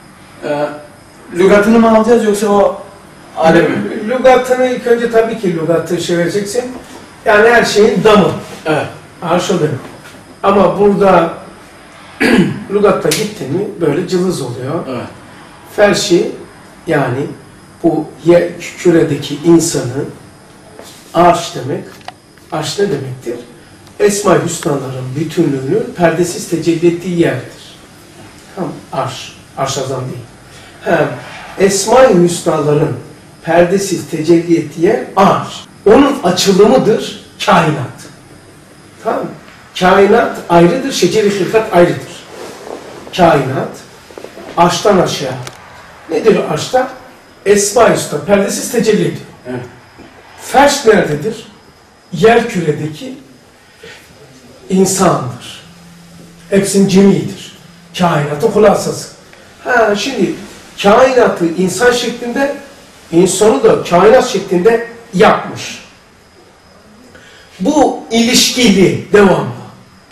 lügatını mı alacağız yoksa o alemi? Lügatını ilk önce tabii ki lügatı şey vereceksin. Yani her şeyin damı. Evet. Arş o demek. Ama burada lügatta gittin mi böyle cılız oluyor. Evet. Ferşi yani bu küredeki insanın arş demek. Arş ne demektir? Esma-i Hüsnaların bütünlüğünün perdesiz tecelli ettiği yerdir. Tamam, arş. Arş azam değil. Hem Esma-i Hüsnaların perdesiz tecelli ettiği yer arş. Onun açılımıdır kainat. Tamam mı? Kainat ayrıdır, şeceri hılkat ayrıdır. Kainat arştan aşağı. Nedir arşta? Esma-i Hüsna perdesiz tecelli ediyor. Evet. Ferş nerededir? Yer küredeki insandır. Hepsinin cemidir. Kainatın hulasası. Şimdi kainatı insan şeklinde, insanı da kainat şeklinde yapmış. Bu ilişkili, devamlı.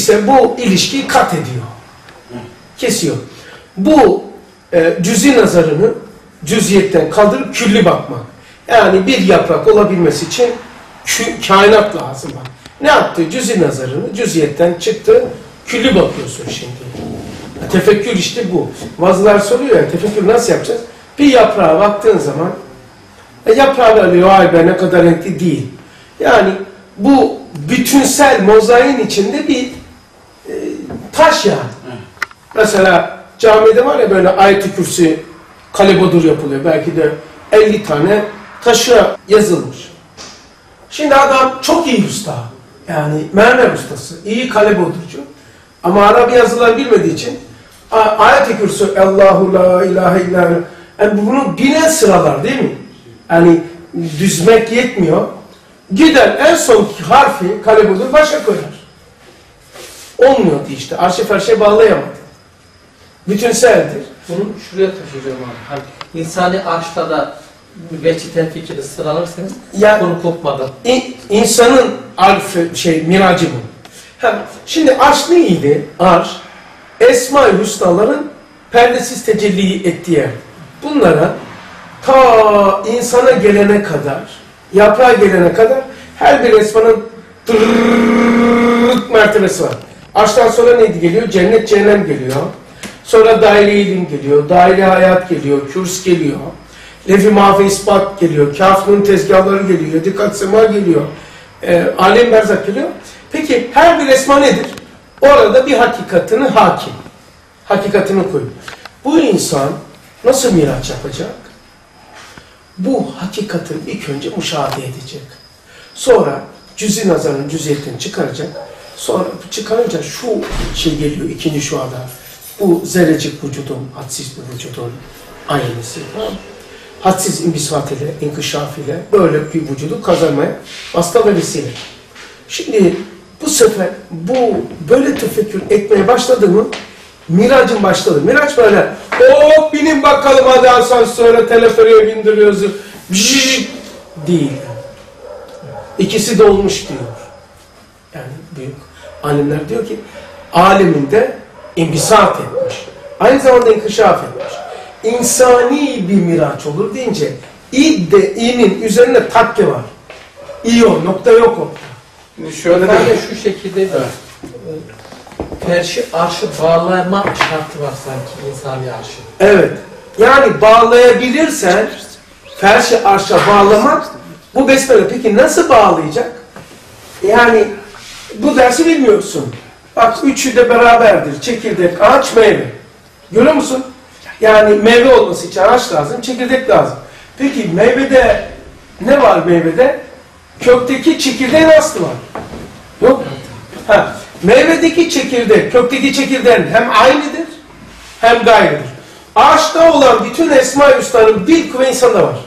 ise bu ilişkiyi kat ediyor. Kesiyor. Bu cüzi nazarını cüziyetten kaldırıp külli bakmak. Yani bir yaprak olabilmesi için kainat lazım. Ne yaptı? Cüzi nazarını cüziyetten çıktı. Külli bakıyorsun şimdi. Tefekkür işte bu. Bazılar soruyor ya, tefekkür nasıl yapacağız? Bir yaprağa baktığın zaman yaprağı böyle vay be ne kadar renkli değil. Yani bu bütünsel mozaiğin içinde bir taş yani. Mesela camide var ya böyle ayet-i kürsi kalebodur yapılıyor. Belki de 50 tane taşa yazılmış. Şimdi adam çok iyi usta. Yani mermer ustası. İyi kalebodurcu. Ama Arabi yazılar bilmediği için ayet-i kürsi Allahu la ilahe illallah. Yani bunu bilen sıralar değil mi? Yani düzmek yetmiyor. Gider en son harfi kalebodur başa koyar. Olmuyordu işte. Arşe ferşe bağlayamadı. Bütünseldir. Bunu şuraya taşıyacağım abi. Hani insani arşta da veçi tevfikini sıralarsanız Yani, konu kopmadan. İnsanın miracı bu. Şimdi arş neydi? Arş, Esma-i Hüsnaların perdesiz tecelli ettiği yer. Bunlara ta insana gelene kadar, yaprağa gelene kadar her bir esmanın mertebesi var. Arştan sonra neydi geliyor? Cennet, cehennem geliyor. Sonra daire-i ilim geliyor, daire-i hayat geliyor, kürs geliyor. Lef-i mahve ispat geliyor, kâfir'in tezgahları geliyor, yedi-kat sema geliyor, alem berzak geliyor. Peki her bir esma nedir? Orada bir hakikatini hakim, hakikatini koyuyor. Bu insan nasıl miraç yapacak? Bu hakikatini ilk önce müşahede edecek. Sonra cüz-i nazarın cüziyetini çıkaracak. Sonra çıkarınca şu şey geliyor ikinci şu ada. Bu zerrecik vücudun, hadsiz bir vücudun aynısı. Hadsiz imbisat ile, inkişaf ile böyle bir vücudu kazanmaya vasıta ve vesile. Şimdi bu sefer bu böyle tefekkür etmeye başladı mı miracın başladı. Miraç böyle hop binin bakalım hadi asansöre teleferiye bindiriyoruz. Değil. İkisi de olmuş diyor. Yani büyük alimler diyor ki aleminde imbisat etmiş. Aynı zamanda inkişaf etmiş. İnsani bir miraç olur deyince İ de İ'nin üzerinde takke var. İ o, nokta yok orada. Şöyle de şu şekilde de ferşi arşı bağlama şartı var sanki insani arşı. Evet. Yani bağlayabilirsen ferşi arşa bağlamak bu besmele. Peki nasıl bağlayacak? Yani bu dersi bilmiyorsun. Bak üçü de beraberdir. Çekirdek, ağaç, meyve. Görüyor musun? Yani meyve olması için ağaç lazım, çekirdek lazım. Peki meyvede ne var meyvede? Kökteki çekirdeğin aslı var. Yok. Meyvedeki çekirdek, kökteki çekirdeğin hem aynıdır hem gayrıdır. Ağaçta olan bütün Esma-i Hüsna'nın bir kuvve insanda var.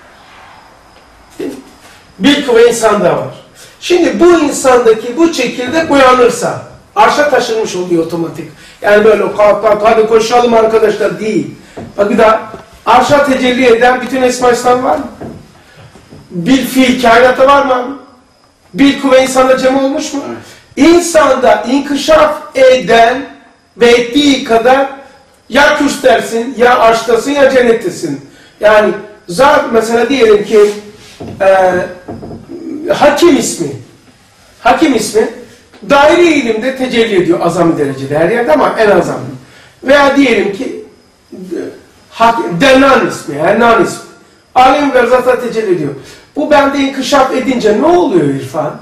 Bir kuvve insanda var. Şimdi bu insandaki bu çekirdek uyanırsa arşa taşınmış oluyor otomatik. Yani böyle kalk hadi koşalım arkadaşlar değil. Bak bir daha arşa tecelli eden bütün Esma-i Hüsna var mı? Bir fiil kainatta var mı? Bir kuvve insanda cem olmuş mu? İnsanda inkişaf eden ve ettiği kadar ya kürstersin, ya arştasın, ya cennettesin. Yani zat mesela diyelim ki hakim ismi. Hakim ismi daire ilimde tecelli ediyor azami derecede her yerde ama en azami. Veya diyelim ki Denan ismi, Hennan ismi. Alem ve zata tecelli ediyor. Bu bende inkişaf edince ne oluyor İrfan?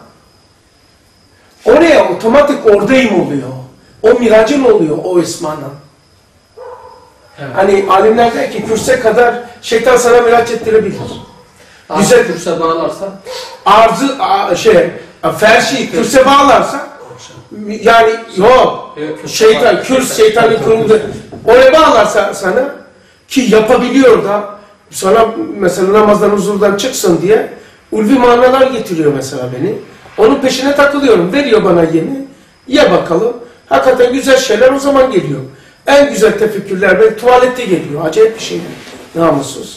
Oraya otomatik oradayım oluyor. O miracın oluyor o esmanın. Evet. Hani alimler der ki kürse kadar şeytan sana miraç ettirebilir. Güzel kürse bağlarsa? Arzı ferşi kürse bağlarsa yani yok. Şeytan, kürs şeytanın kurulu oraya bağlarsa sana ki yapabiliyor da sana mesela namazdan huzurdan çıksın diye ulvi manalar getiriyor mesela beni. Onun peşine takılıyorum. Veriyor bana yeni. Ye bakalım. Hakikaten güzel şeyler o zaman geliyor. En güzel tefekkürler belki tuvalette geliyor. Acayip bir şey. Namussuz.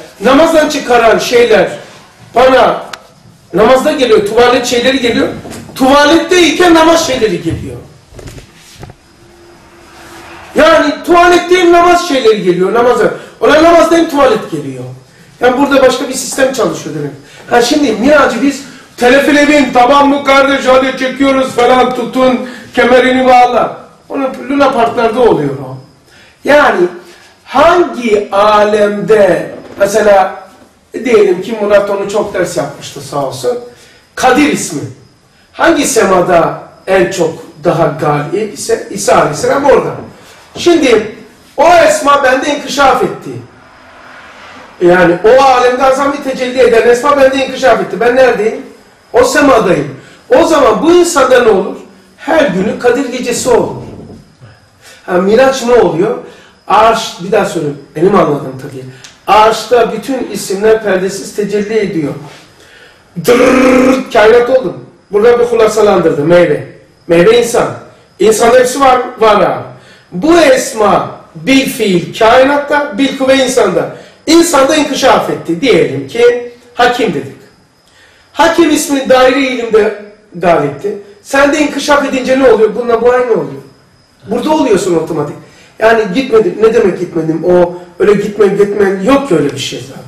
Namazdan çıkaran şeyler bana namazda geliyor. Tuvalet şeyleri geliyor. Tuvaletteyken namaz şeyleri geliyor. Yani tuvaletteyim namaz şeyleri geliyor. Ona namazdayım tuvalet geliyor. Yani burada başka bir sistem çalışıyor demek. Ha şimdi Miracı biz telefile bin, tamam mı kardeş hadi çekiyoruz falan tutun, kemerini bağla. Onun Luna Parklarda oluyor o. Yani hangi alemde mesela diyelim ki Murat onu çok ders yapmıştı sağ olsun. Kadir ismi. Hangi semada en çok daha galip ise İsa Aleyhisselam orada. Şimdi o esma bende inkişaf etti. Yani o alemde azami tecelli eden esma bende inkişaf etti. Ben neredeyim? O semadayım. O zaman bu insanda ne olur? Her günü Kadir gecesi olur. Ha, Miraç ne oluyor? Arş, bir daha söyleyeyim. Benim anladığım tabii. Arşta bütün isimler perdesiz tecelli ediyor. Dırrrr, kainat oldum. Burada bir hulasalandırdı. Meyve. Meyve insan. İnsanda hepsi var abi. Bu esma bil fiil kainatta, bil kuvve insanda. İnsanda inkişaf etti. Diyelim ki hakim dedik. Hakim ismi daire ilimde galipti. Sende inkişaf edince ne oluyor? Bununla bu aynı oluyor. Burada oluyorsun otomatik. Yani gitmedim. Ne demek gitmedim? O öyle gitme yok ki öyle bir şey zaten.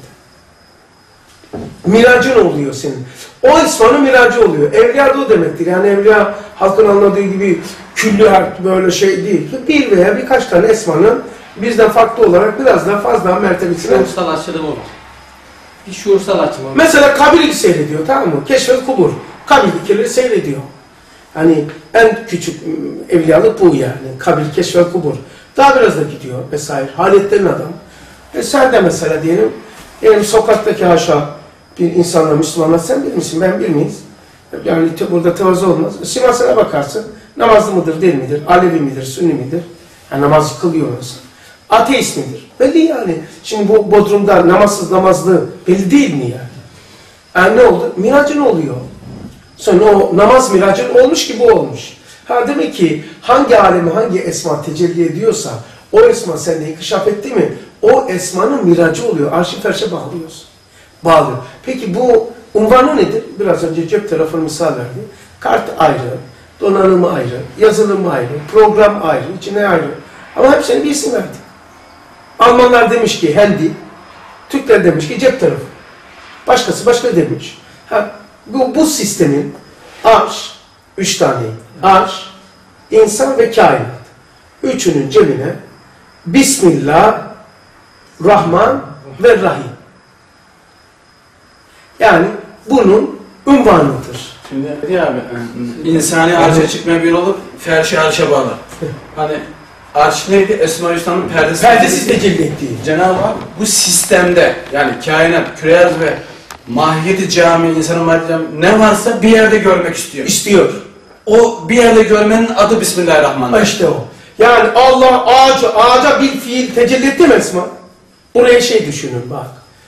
Miracın oluyor senin. O ismanın miracı oluyor. Evliya da o demektir. Yani evliya halkın anladığı gibi küllü böyle şey değil. Bir veya birkaç tane esmanın bizden farklı olarak biraz daha fazla mertebesine... Şuursal açılım olur. Bir şuursal açılım olur. Mesela kabiri seyrediyor, tamam mı? Keşf-i kubur. Kabirdekileri seyrediyor. Hani en küçük evliyalık bu yani. Kabir, keşf-i kubur. Daha biraz da gidiyor vesaire. Haletlerin adam. Sen de mesela diyelim sokaktaki haşa bir insanla Müslümanla sen bir misin? Ben bir miyiz? Yani burada tevazu olmaz. Simasına bakarsın. Namazlı mıdır, değil midir? Alevi midir, Sünni midir? Yani namaz kılıyor orası. Ateist midir? Belli yani. Şimdi bu Bodrum'da namazsız namazlı belli değil mi yani? Yani ne oldu? Miracın oluyor. Sonra o namaz miracın olmuş gibi olmuş. Ha demek ki hangi alemi, hangi esma tecelli ediyorsa o esma sende inkişaf etti mi? O esmanın miracı oluyor. Arş-ı ferşe bağlıyorsun. Bağlıyor. Peki bu unvanı nedir? Biraz önce cep telefonu misal verdi. Kart ayrı, donanımı ayrı, yazılımı ayrı, program ayrı, içine ayrı. Ama hepsine bir isim verdi. Almanlar demiş ki handy, Türkler demiş ki cep telefonu. Başkası başka demiş. Ha, bu sistemin arş, 3 tane arş, insan ve kainat. Üçünün cebine Bismillah, Rahman ve Rahim. Yani bunun unvanıdır. Şimdi dedi abi, insani arşa çıkmaya bir olup ferşi arşa bağlar. Hani arş neydi? Esma-i Hüsna'nın perdesi. Perdesiz tecelli ettiği. Cenab-ı Hak bu sistemde yani kainat, küre arz ve mahiyeti cami, insanın mahiyeti cami ne varsa bir yerde görmek istiyor. İstiyor. O bir yerde görmenin adı Bismillahirrahmanirrahim. İşte o. Yani Allah ağaca bir fiil tecelli etti mi Esma? Buraya şey düşünün bak.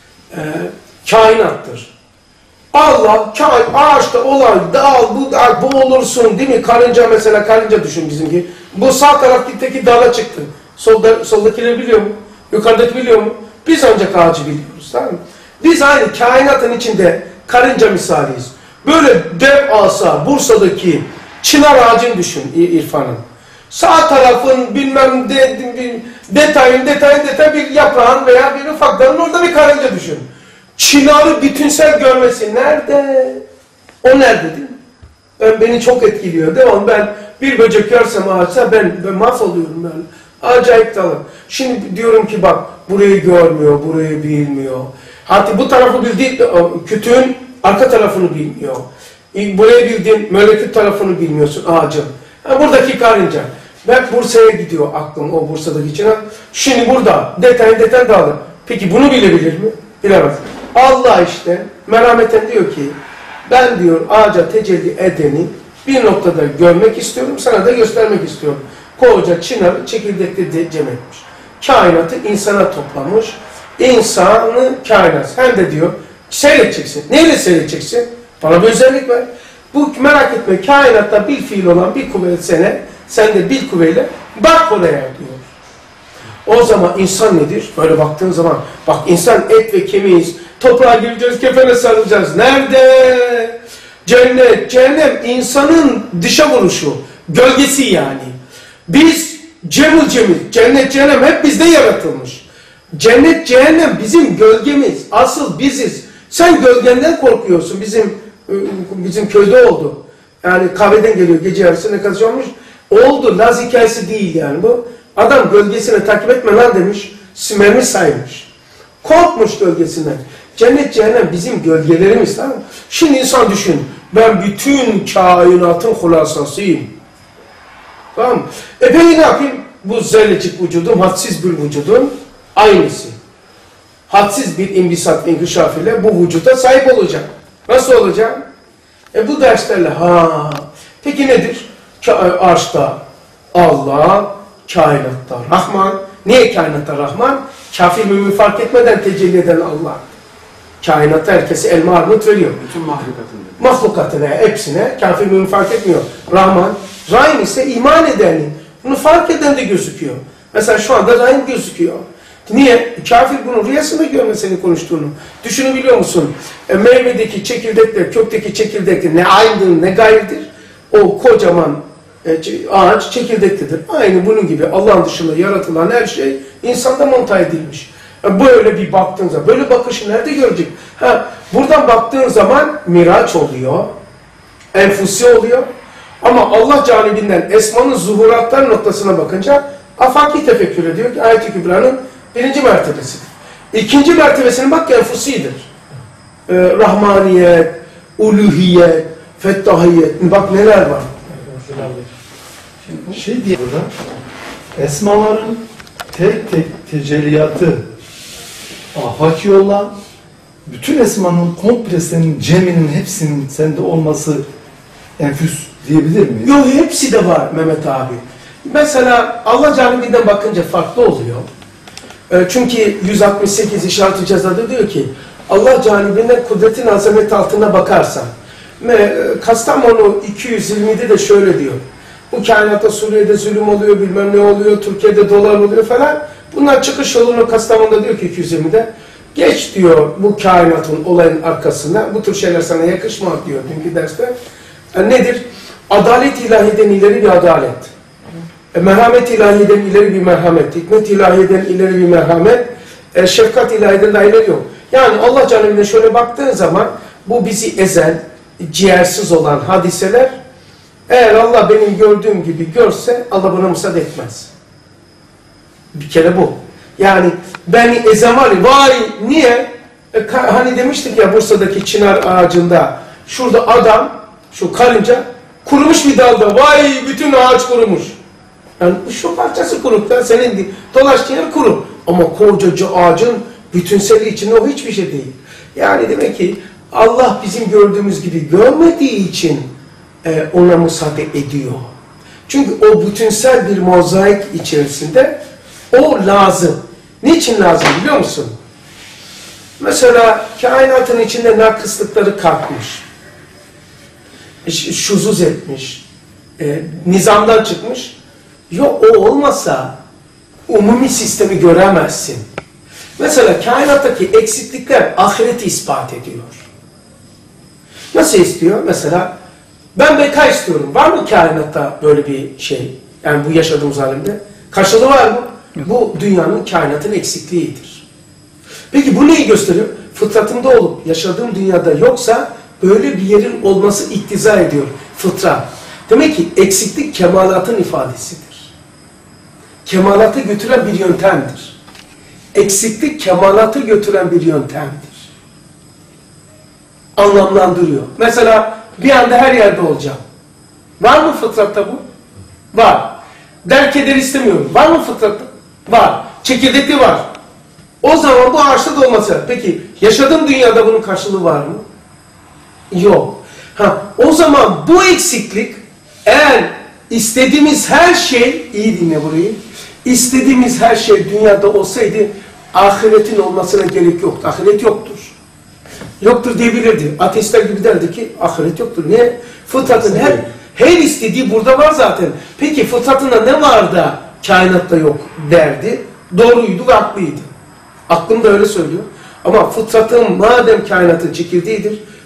Kainattır. Allah, ağaçta olan dal, bu olursun değil mi? Karınca mesela, karınca düşün bizimki. Bu sağ taraftaki dala çıktı. Soldakileri biliyor mu? Yukarıdaki biliyor mu? Biz ancak ağacı biliyoruz, tamam mı? Biz aynı kainatın içinde karınca misaliyiz. Böyle dev asa, Bursa'daki çınar ağacını düşün İrfan'ın. Sağ tarafın bilmem detay bir yaprağın veya bir ufak dalın orada bir karınca düşün. Çınarı bütünsel görmesi nerede? O nerede değil mi? Beni çok etkiliyor. Devam ben bir böcek görsem ağaçta ben mahvoluyorum ben. Acayip dalım. Şimdi diyorum ki bak burayı görmüyor, burayı bilmiyor. Hatta bu tarafı bildiğin kütüğün arka tarafını bilmiyor. Burayı bildiğin melekut tarafını bilmiyorsun ağacın. Ha, buradaki karınca. Ben Bursa'ya gidiyor aklım o Bursa'daki çınar. Şimdi burada detay dağılır. Peki bunu bilebilir mi? Bilemez. Allah işte merhameten diyor ki ben diyor ağaca tecelli edeni bir noktada görmek istiyorum, sana da göstermek istiyorum. Koca çınarı çekirdekte cem etmiş. Kainatı insana toplamış. İnsanı kainat. Hem de diyor seyredeceksin. Neyle seyredeceksin? Bana bir özellik ver. Bu merak etme kainatta bir fiil olan bir kuvvet sen de bir kuvvetle bak oraya diyor. O zaman insan nedir? Böyle baktığın zaman bak insan et ve kemiğiz. Toprağa gireceğiz, kefene sarılacağız. Nerede? Cennet, cehennem insanın dışa vuruşu, gölgesi yani. Biz cemil cemil, cennet, cehennem hep bizde yaratılmış. Cennet, cehennem bizim gölgemiz, asıl biziz. Sen gölgenden korkuyorsun, bizim köyde oldu. Yani kahveden geliyor gece yarısı ne kadar olmuş? Oldu, Laz hikayesi değil yani bu. Adam gölgesine takip etme lan demiş, mermi saymış. Korkmuş gölgesinden. Cennet, cehennem bizim gölgelerimiz, tamam mı? Şimdi insan düşün, ben bütün kainatın hulasasıyım. Tamam mı? Peki ne yapayım? Bu zerrecik vücudum, hadsiz bir vücudun aynısı. Hadsiz bir imbisat, inkişaf ile bu vücuda sahip olacak. Nasıl olacak? Bu derslerle, peki nedir? Arşta Allah, kainatta Rahman. Niye kainatta Rahman? Kafir mümin fark etmeden tecelli eden Allah. Kainatta herkese elma armut veriyor. Bütün mahlukatın. Mahlukatına, hepsine, kafir mümin fark etmiyor. Rahman. Rahim ise iman edenin. Bunu fark eden de gözüküyor. Mesela şu anda Rahim gözüküyor. Niye? Kafir bunun rüyasında görmüyor senin konuştuğunu. Düşünebiliyor musun? Meyvedeki çekirdekler, kökteki çekirdekler ne aynıdır ne gayrıdır. O kocaman ağaç çekirdeklidir. Aynı bunun gibi Allah'ın dışında yaratılan her şey insanda monta edilmiş. Böyle bir baktığın zaman, böyle bakışı nerede görecek? Buradan baktığın zaman miraç oluyor, enfusi oluyor. Ama Allah canibinden esmanın zuhuratlar noktasına bakınca afaki tefekkür ediyor ki Ayet-i Kübra'nın 1. mertebesidir. 2. mertebesinin bak enfusidir. Rahmaniyet, uluhiyet, fettahiyet, bak neler var. Şey diye burada, esmaların tek tek tecelliyatı afaki olan, bütün esmanın komplesinin, ceminin hepsinin sende olması enfüs diyebilir miyiz? Yok, hepsi de var Mehmet abi. Mesela Allah canibinden bakınca farklı oluyor. Çünkü 168 İşaret-i Ceza'da diyor ki Allah canibinden kudretin azamet altına bakarsan. Kastamonu 220'de de şöyle diyor. Bu kainatta Suriye'de zulüm oluyor, bilmem ne oluyor, Türkiye'de dolar oluyor falan. Bunlar çıkış yolunu Kastamonu'da diyor ki 220'de. Geç diyor bu kainatın olayın arkasına. Bu tür şeyler sana yakışmaz diyor dünkü derste. Nedir? Adalet ilahiden ileri bir adalet. Merhamet ilahiden ileri bir merhamet. Hikmet ilahiden ileri bir merhamet. Şefkat ilahiden de ileri yok. Yani Allah canına şöyle baktığın zaman bu bizi ezen, ciğersiz olan hadiseler eğer Allah benim gördüğüm gibi görse Allah buna müsaade etmez. Bir kere bu. Yani beni ezen var ya, vay niye? Hani demiştik ya Bursa'daki çınar ağacında şurada adam, şu karınca kurumuş bir dalda, vay bütün ağaç kurumuş. Yani şu parçası kuruk da senin dolaştığın yer kuru. Ama kocaca ağacın bütünseli içinde o hiçbir şey değil. Yani demek ki Allah bizim gördüğümüz gibi görmediği için ona müsaade ediyor. Çünkü o bütünsel bir mozaik içerisinde o lazım. Niçin lazım biliyor musun? Mesela kainatın içinde nakıslıkları kalkmış. Şuzuz etmiş. Nizamdan çıkmış. Yok o olmasa umumi sistemi göremezsin. Mesela kainattaki eksiklikler ahireti ispat ediyor. Nasıl istiyor? Mesela ben beka istiyorum. Var mı kainatta böyle bir şey? Yani bu yaşadığımız alemde. Karşılığı var mı? Yok. Bu dünyanın kainatın eksikliğidir. Peki bu neyi gösteriyor? Fıtratımda olup yaşadığım dünyada yoksa böyle bir yerin olması iktiza ediyor. Fıtrat. Demek ki eksiklik kemalatın ifadesidir. Kemalata götüren bir yöntemdir. Eksiklik kemalata götüren bir yöntemdir. Anlamlandırıyor. Mesela bir anda her yerde olacağım. Var mı fıtratta bu? Var. Derk eder istemiyorum. Var mı fıtratta? Var. Çekirdekli var. O zaman bu ağaçta da olması. Peki yaşadığım dünyada bunun karşılığı var mı? Yok. O zaman bu eksiklik eğer istediğimiz her şey, iyi dinle burayı, istediğimiz her şey dünyada olsaydı ahiretin olmasına gerek yoktu. Ahiret yoktur. Yoktur diyebilirdi. Ateistler gibi derdi ki ahiret yoktur. Niye? Fıtratın her istediği burada var zaten. Peki fıtratında ne var da kainatta yok derdi. Doğruydu ve haklıydı. Aklım da öyle söylüyor. Ama fıtratın madem kainatın çekirdeğidir,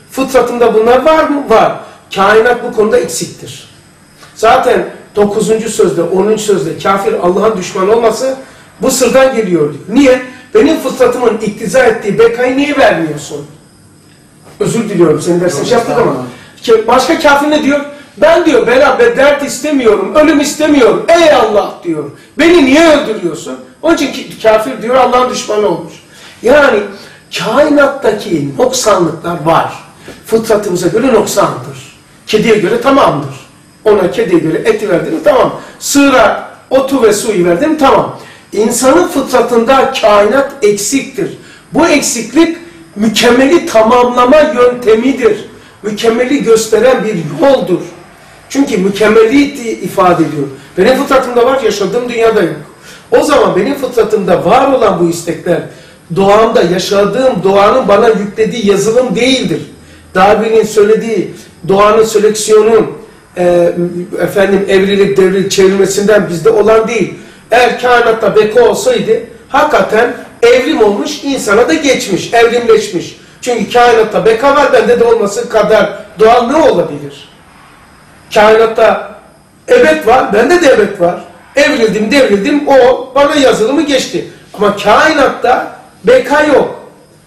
Fıtratımda bunlar var mı? Var. Kainat bu konuda eksiktir. Zaten 9. sözde, 10. sözde kafir Allah'ın düşmanı olması bu sırdan geliyor diyor. Niye? Benim fıtratımın iktiza ettiği bekayı niye vermiyorsun? Özür diliyorum, senin dersini şey yaptık ama. Başka kafir ne diyor? Ben diyor beraber dert istemiyorum, ölüm istemiyorum. Ey Allah diyor. Beni niye öldürüyorsun? Onun için kafir diyor Allah'ın düşmanı olmuş. Yani kainattaki noksanlıklar var. Fıtratımıza göre noksandır. Kediye göre tamamdır. Ona kediye göre eti verdin mi tamam. Sığıra otu ve suyu verdin mi tamam. İnsanın fıtratında kainat eksiktir. Bu eksiklik mükemmeli tamamlama yöntemidir. Mükemmeli gösteren bir yoldur. Çünkü mükemmeli ifade ediyor. Benim fıtratımda var, yaşadığım dünyada yok. O zaman benim fıtratımda var olan bu istekler, doğamda yaşadığım doğanın bana yüklediği yazılım değildir. Darwin'in söylediği doğanın seleksiyonun evrilik devrilik çevrilmesinden bizde olan değil. Eğer kainatta beka olsaydı hakikaten evrim olmuş, insana da geçmiş, evrimleşmiş. Çünkü kainatta beka var, bende de olması kadar doğal ne olabilir? Kainatta ebed var, bende de ebed var. Evrildim, devrildim, o bana yazılımı geçti. Ama kainatta beka yok.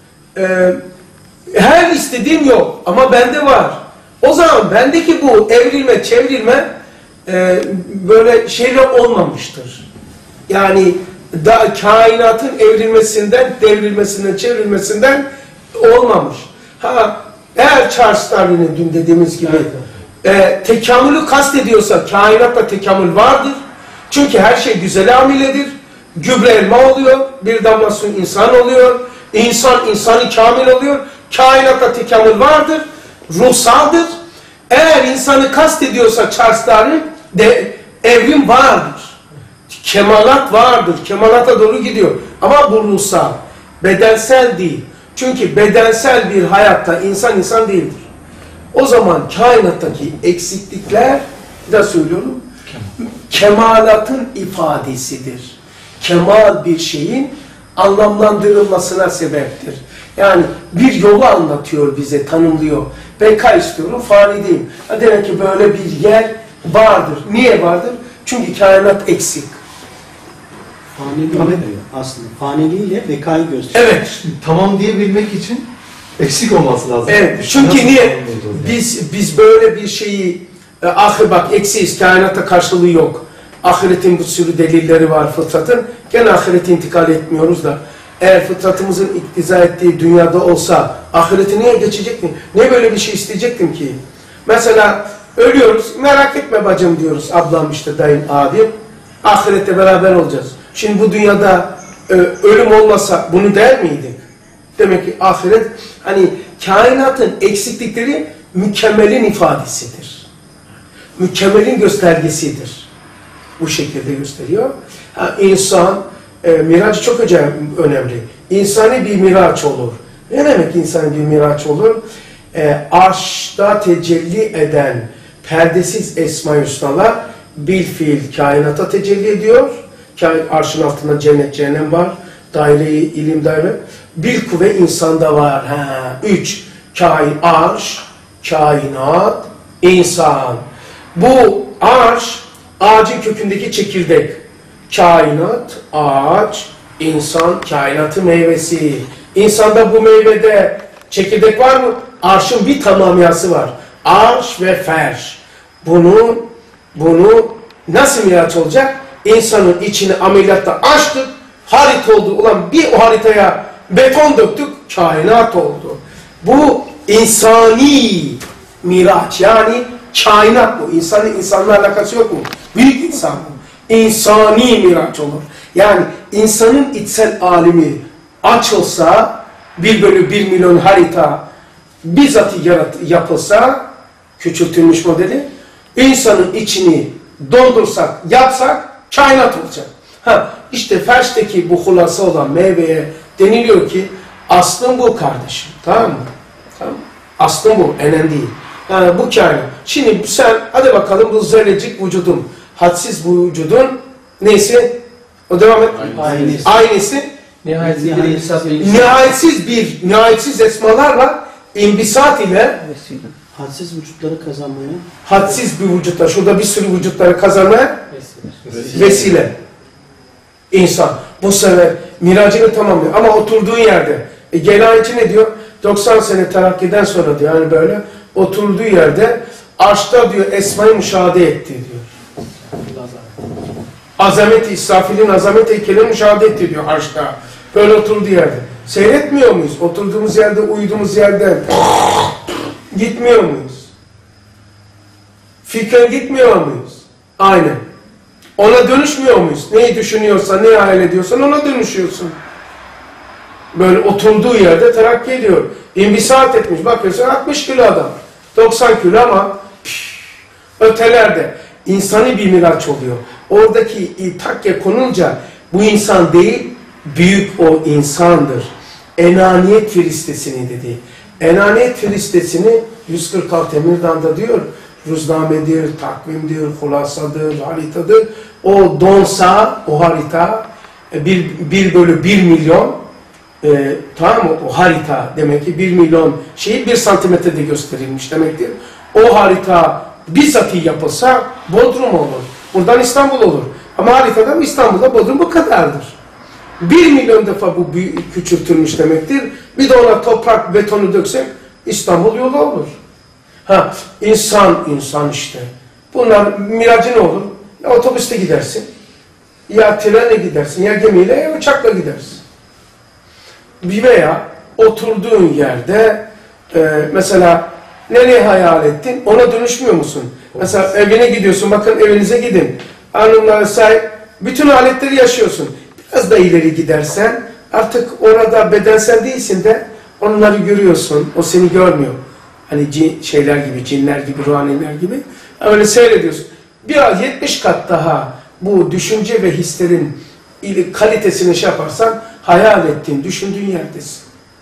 Her istediğim yok ama bende var. O zaman bendeki bu evrilme, çevrilme böyle şeyler olmamıştır. Yani kainatın evrilmesinden, devrilmesinden, çevrilmesinden olmamış. Eğer Charles Darwin'in dün dediğimiz gibi tekamülü kastediyorsa kainatta tekamül vardır. Çünkü her şey güzele amiledir. Gübre elma oluyor, bir damla su insan oluyor. İnsan insanı kamil oluyor. Kainatta tekamül vardır, ruhsaldır. Eğer insanı kastediyorsa Charles Darwin de evrim vardır. Kemalat vardır. Kemalata doğru gidiyor. Ama bu ruhsal, bedensel değil. Çünkü bedensel bir hayatta insan değildir. O zaman kainattaki eksiklikler de söylüyorum, kemalatın ifadesidir. Kemal bir şeyin anlamlandırılmasına sebeptir. Yani bir yolu anlatıyor bize, tanımlıyor. Beka istiyorum, fani değilim. Demek ki böyle bir yer vardır. Niye vardır? Çünkü kainat eksik. Faniliğiyle aslında. Faniliğiyle bekayı gösteriyor. Evet. Tamam diyebilmek için eksik olması lazım. Evet. Çünkü niye? Biz böyle bir şeyi bak eksiyiz, kainatta karşılığı yok. Ahiretin bir sürü delilleri var fıtratın. Gene ahirete intikal etmiyoruz da. Eğer fıtratımızın iktiza ettiği dünyada olsa ahireti niye geçecektim? Niye böyle bir şey isteyecektim ki? Mesela ölüyoruz, merak etme bacım diyoruz. Ablam işte, dayım, abim. Ahirette beraber olacağız. Şimdi bu dünyada ölüm olmasa bunu der miydik? Demek ki ahiret, hani kainatın eksiklikleri mükemmelin ifadesidir. Mükemmelin göstergesidir. Bu şekilde gösteriyor. İnsan, miraç çok önemli. İnsani bir miraç olur. Ne demek insani bir miraç olur? Arşta tecelli eden perdesiz Esma-i Hüsnalar bilfiil kainata tecelli ediyor. Arşın altında cennet, cehennem var. Daire-i ilim daire. Bilkuvve insanda var. 3. Arş, kainat, insan. Bu arş, ağacın kökündeki çekirdek. Kainat, ağaç, insan, kainatın meyvesi. İnsanda bu meyvede çekirdek var mı? Arşın bir tamamiyası var. Arş ve ferş. Bunu nasıl miraç olacak? İnsanın içini ameliyatta açtık, harita oldu. Ulan bir o haritaya beton döktük, kainat oldu. Bu insani miraç, yani kainat bu. İnsanla alakası yok mu? Büyük insan bu. İnsani miraç olur. Yani insanın içsel alemi açılsa, 1/1 milyon harita bizzat yapılsa, küçültülmüş modeli, insanın içini doldursak, yapsak, kainat olacak. İşte ferşteki bu hulasa olan meyveye deniliyor ki, aslın bu kardeşim. Tamam mı? Tamam. Aslın bu, önemli değil. Yani bu kainat. Şimdi sen, hadi bakalım bu zerrecik vücudun, hadsiz bu vücudun neyse, o devam et. Aynısı. Nihayetsiz Nihayetsiz esmalar var. İmbisat ile Hadsiz vücutları kazanmaya hadsiz bir vücutlar, şurada bir sürü vücutları kazanmaya vesile. İnsan. Bu sefer miracını tamamlıyor. Ama oturduğu yerde, Gelayetçi ne diyor? 90 sene terakkiden sonra diyor, yani böyle oturduğu yerde arşta diyor esmayı müşahede etti diyor. Azameti, İsrafil'in azamet heykelini müşahede etti diyor arşta. Böyle oturduğu yerde. Seyretmiyor muyuz? Oturduğumuz yerde, uyuduğumuz yerde gitmiyor muyuz? Fikre gitmiyor muyuz? Aynen. Ona dönüşmüyor muyuz? Neyi düşünüyorsan, neyi hayal ediyorsan ona dönüşüyorsun. Böyle oturduğu yerde terakki ediyor. İmbisat etmiş. Bakıyorsun 60 kilo adam. 90 kilo ama ötelerde. İnsani bir miraç oluyor. Oradaki takke konunca bu insan değil, büyük o insandır. Enaniyet firistesini dedi. Enaniyet firistesini 146 Emirdan'da diyor. Rüznamedir, takvimdir, hulasadır, haritadır. O donsa, o harita 1/1 milyon tamam mı? O harita demek ki 1 milyon şeyi 1 santimetrede gösterilmiş demektir. O harita bizzati yapılsa Bodrum olur. Buradan İstanbul olur. Ama haritadan İstanbul'da Bodrum bu kadardır. 1 milyon defa bu küçültülmüş demektir. Bir de ona toprak, betonu döksek İstanbul yolu olur. Ha, insan işte. Bunlar miracı ne olur? Ya otobüste gidersin, ya trenle gidersin, ya gemiyle, ya uçakla gidersin. Veya oturduğun yerde mesela nereye hayal ettin? Ona dönüşmüyor musun? Mesela evine gidiyorsun, bakın evinize gidin. Hanımlara sahip, bütün aletleri yaşıyorsun. Biraz da ileri gidersen artık orada bedensel değilsin de onları görüyorsun, o seni görmüyor. Hani şeyler gibi, cinler gibi, ruhaniler gibi. Öyle seyrediyorsun. Biraz 70 kat daha bu düşünce ve hislerin kalitesini şey yaparsan hayal ettiğin, düşündüğün yerdesin.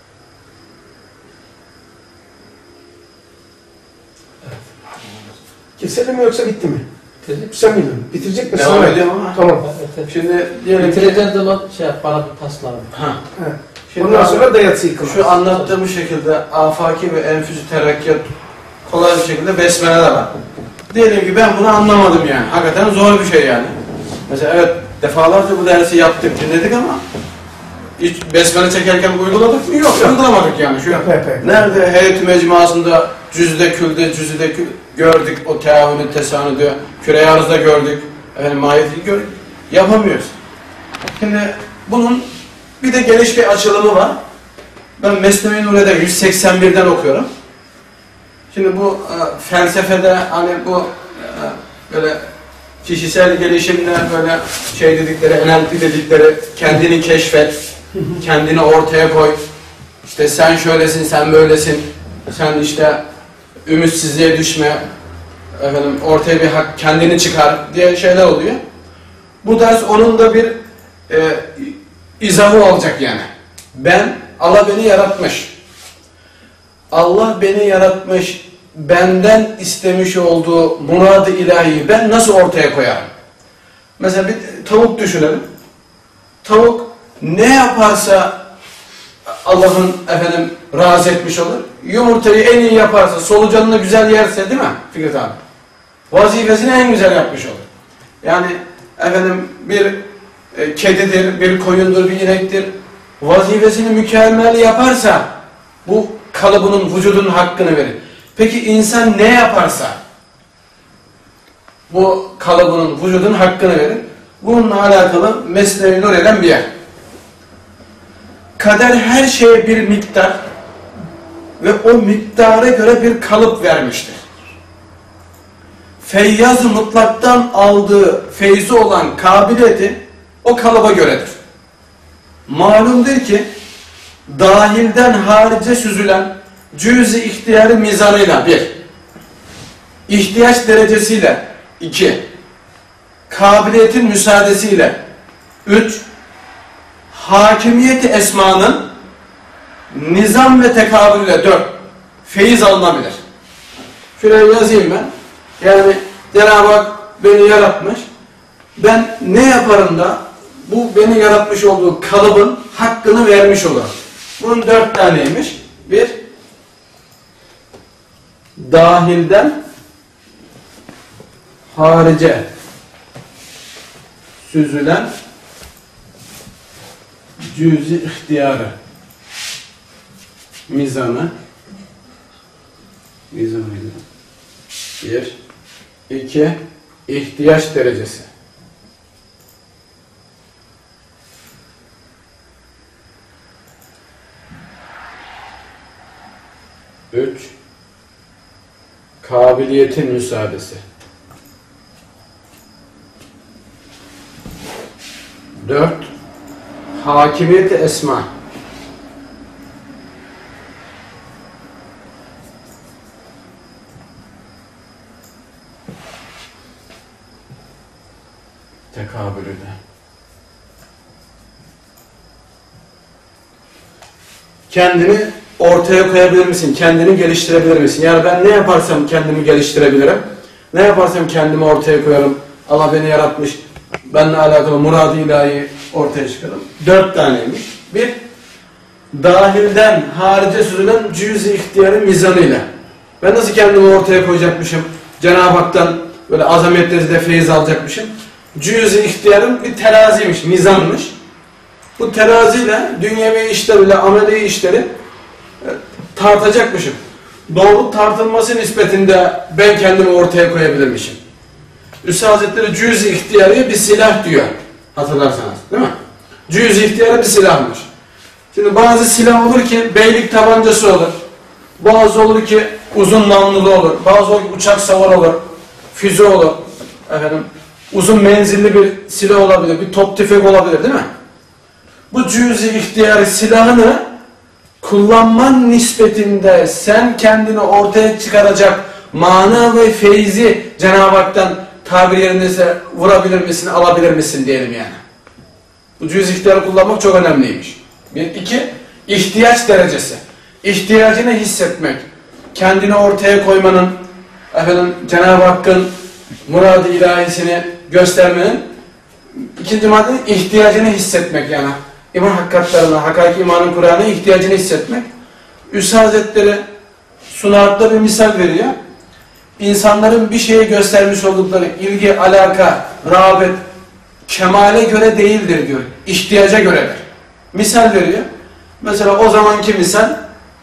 Evet. Keselim mi yoksa bitti mi? Bitirdik. Sen bilmiyorum. Bitirecek misin? Devam ediyorum ama. Tamam. Şimdi diyelim ki Bitireceğin zaman şey yap, bana bir pasla. ha. Evet. Şimdi Ondan sonra da yatsı yıkılmaz. şu anlattığım şekilde afaki ve enfüzü terakkiyat kolay bir şekilde besmele de var. Diyelim ki ben bunu anlamadım yani. Hakikaten zor bir şey yani. Mesela evet defalarca bu dersi yaptık, dinledik ama hiç besmele çekerken uyguladık mı? Yok, uygulamadık yani. Şu nerede heyet-i mecmuasında cüzde külde gördük o teavünü, tesanüdü, küre-i arzda gördük. Efendim mahiyeti gördük. Yapamıyoruz. Şimdi bunun bir de geniş bir açılımı var. Ben Mesnevi Nure'de 181'den okuyorum. Şimdi bu felsefede hani bu böyle kişisel gelişimle böyle şey dedikleri, NLP dedikleri kendini keşfet, kendini ortaya koy. İşte sen şöylesin, sen böylesin. Sen işte ümitsizliğe düşme. Efendim ortaya bir hak, kendini çıkar diye şeyler oluyor. Bu ders onun da bir izahı olacak yani. Allah beni yaratmış. Allah beni yaratmış, benden istemiş olduğu murad-ı ilahiyi ben nasıl ortaya koyarım? Mesela bir tavuk düşünelim. Tavuk ne yaparsa Allah'ın efendim razı etmiş olur. Yumurtayı en iyi yaparsa, solucanını güzel yerse değil mi Fikret abi? Vazifesini en güzel yapmış olur. Yani efendim bir kedidir, bir koyundur, bir inektir. Vazifesini mükemmel yaparsa bu kalıbının, vücudunun hakkını verir. Peki insan ne yaparsa bu kalıbının, vücudunun hakkını verir. Bununla alakalı Mesnevi Nure'den bir yer. Kader her şeye bir miktar ve o miktara göre bir kalıp vermiştir. Feyyaz-ı mutlaktan aldığı feyzi olan kabiliyeti o kalıba göredir. Malumdur ki dahilden harice süzülen cüz-i ihtiyarı mizanıyla 1, ihtiyaç derecesiyle 2, kabiliyetin müsaadesiyle 3, hakimiyeti esmanın nizam ve tekabülle 4, feyiz alınabilir. Şuraya yazayım ben. Yani Cenab-ı Hak beni yaratmış. Ben ne yaparım da bu beni yaratmış olduğu kalıbın hakkını vermiş olur. Bunun 4 taneymiş. 1, dahilden harice süzülen cüz-i ihtiyarı mizanı bir, iki, ihtiyaç derecesi. 3 kabiliyetin müsaadesi. 4 hakimiyet-i esma. 5 tekabülü de. Kendini ortaya koyabilir misin? Kendini geliştirebilir misin? Yani ben ne yaparsam kendimi geliştirebilirim. Ne yaparsam kendimi ortaya koyarım. Allah beni yaratmış. Benimle alakalı murad-ı ilahi ortaya çıkarım. 4 taneymiş. 1. Dahilden harice süzülen cüz-i ihtiyarı mizanıyla. Ben nasıl kendimi ortaya koyacakmışım? Cenab-ı Hak'tan böyle azamet derecede feyiz alacakmışım. Cüz-i ihtiyarın bir teraziymiş, mizanmış. Bu teraziyle dünyevi işlerle ameli işleri tartacakmışım. Doğru tartılması nispetinde ben kendimi ortaya koyabilirmişim. Üstad Hazretleri cüz-i ihtiyarıya bir silah diyor. Hatırlarsanız değil mi? Cüz-i ihtiyarı bir silahmış. Şimdi bazı silah olur ki beylik tabancası olur. Bazı olur ki uzun namlulu olur. Bazı olur ki uçak savar olur. Füze olur. Efendim, uzun menzilli bir silah olabilir. Bir top tüfek olabilir değil mi? Bu cüz-i ihtiyarı silahını kullanman nispetinde sen kendini ortaya çıkaracak mana ve feyzi Cenab-ı Hak'tan tabir yerindeyse vurabilir misin, alabilir misin diyelim yani. Bu cüz-i ihtiyarı kullanmak çok önemliymiş. 1, 2, ihtiyaç derecesi. İhtiyacını hissetmek. Kendini ortaya koymanın, efendim, Cenab-ı Hakk'ın murad-ı ilahisini göstermenin ikinci madde ihtiyacını hissetmek yani. İman hakikatlarına, hakaik imanın Kur'an'a ihtiyacını hissetmek. Üstad Hazretleri sunatta bir misal veriyor. İnsanların bir şeye göstermiş oldukları ilgi, alaka, rağbet, kemale göre değildir diyor. İhtiyaca göredir. Misal veriyor. Mesela o zamanki misal,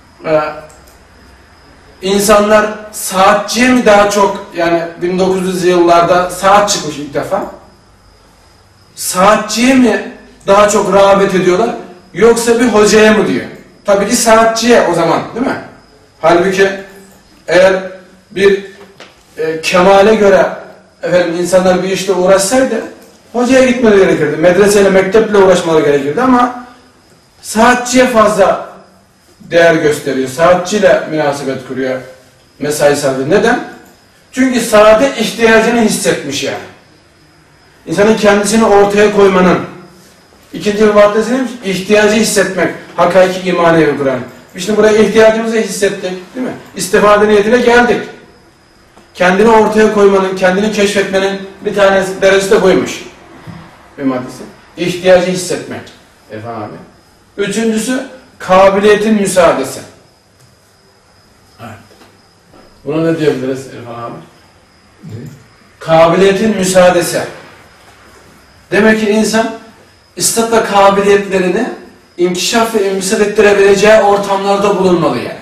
insanlar saatçiye mi daha çok, yani 1900'lü yıllarda saat çıkmış ilk defa. Saatçiye mi daha çok rağbet ediyorlar, yoksa bir hocaya mı diyor. Tabii ki saatçiye o zaman, değil mi? Halbuki eğer bir kemale göre efendim insanlar bir işle uğraşsaydı hocaya gitmeleri gerekirdi. Medreseyle, mekteple uğraşmaları gerekirdi ama saatçiye fazla değer gösteriyor. Saatçiyle münasebet kuruyor mesai saati. Neden? Çünkü saate ihtiyacını hissetmiş yani. İnsanın kendisini ortaya koymanın ikinci bir maddesi neymiş? İhtiyacı hissetmek. Hakaiki imanevi Kur'an. İşte buraya ihtiyacımızı hissettik, değil mi? İstifade niyetiyle geldik. Kendini ortaya koymanın, kendini keşfetmenin bir tanesi derecesi de buymuş. Bir maddesi. İhtiyacı hissetmek. Efendim abi. Üçüncüsü kabiliyetin müsaadesi. Evet. Buna ne diyebiliriz İrfan abi? Ne? Kabiliyetin müsaadesi. Demek ki insan istat ve kabiliyetlerini inkişaf ve imtisal ettirebileceği ortamlarda bulunmalı yani.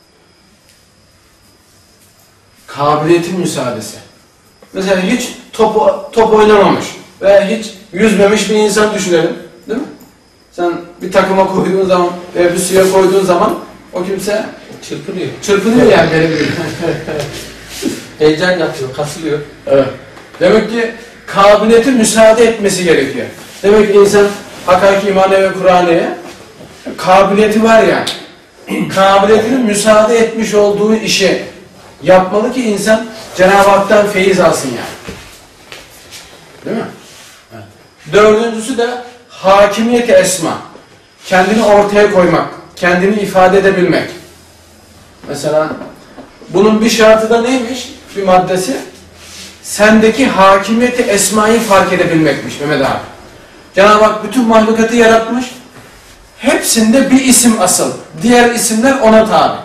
Kabiliyetin müsaadesi. Mesela hiç top oynamamış veya hiç yüzmemiş bir insan düşünelim. Değil mi? Sen bir takıma koyduğun zaman veya bir suya koyduğun zaman o kimse Çırpınıyor. çırpınıyor yani benim gibi. Heyecan yapıyor, kasılıyor. Evet. Demek ki kabiliyetin müsaade etmesi gerekiyor. Demek ki insan hakaiki imane ve Kur'an'ya kabiliyeti var yani. Kabiliyetinin müsaade etmiş olduğu işi yapmalı ki insan Cenab-ı Hak'tan feyiz alsın yani. Değil mi? Evet. Dördüncüsü de hakimiyet-i esma. Kendini ortaya koymak, kendini ifade edebilmek. Mesela bunun bir şartı da neymiş? Bir maddesi. Sendeki hakimiyeti esmayı fark edebilmekmiş Mehmet abi. Cenab-ı Hak bütün mahlukatı yaratmış. Hepsinde bir isim asıl. Diğer isimler ona tabi.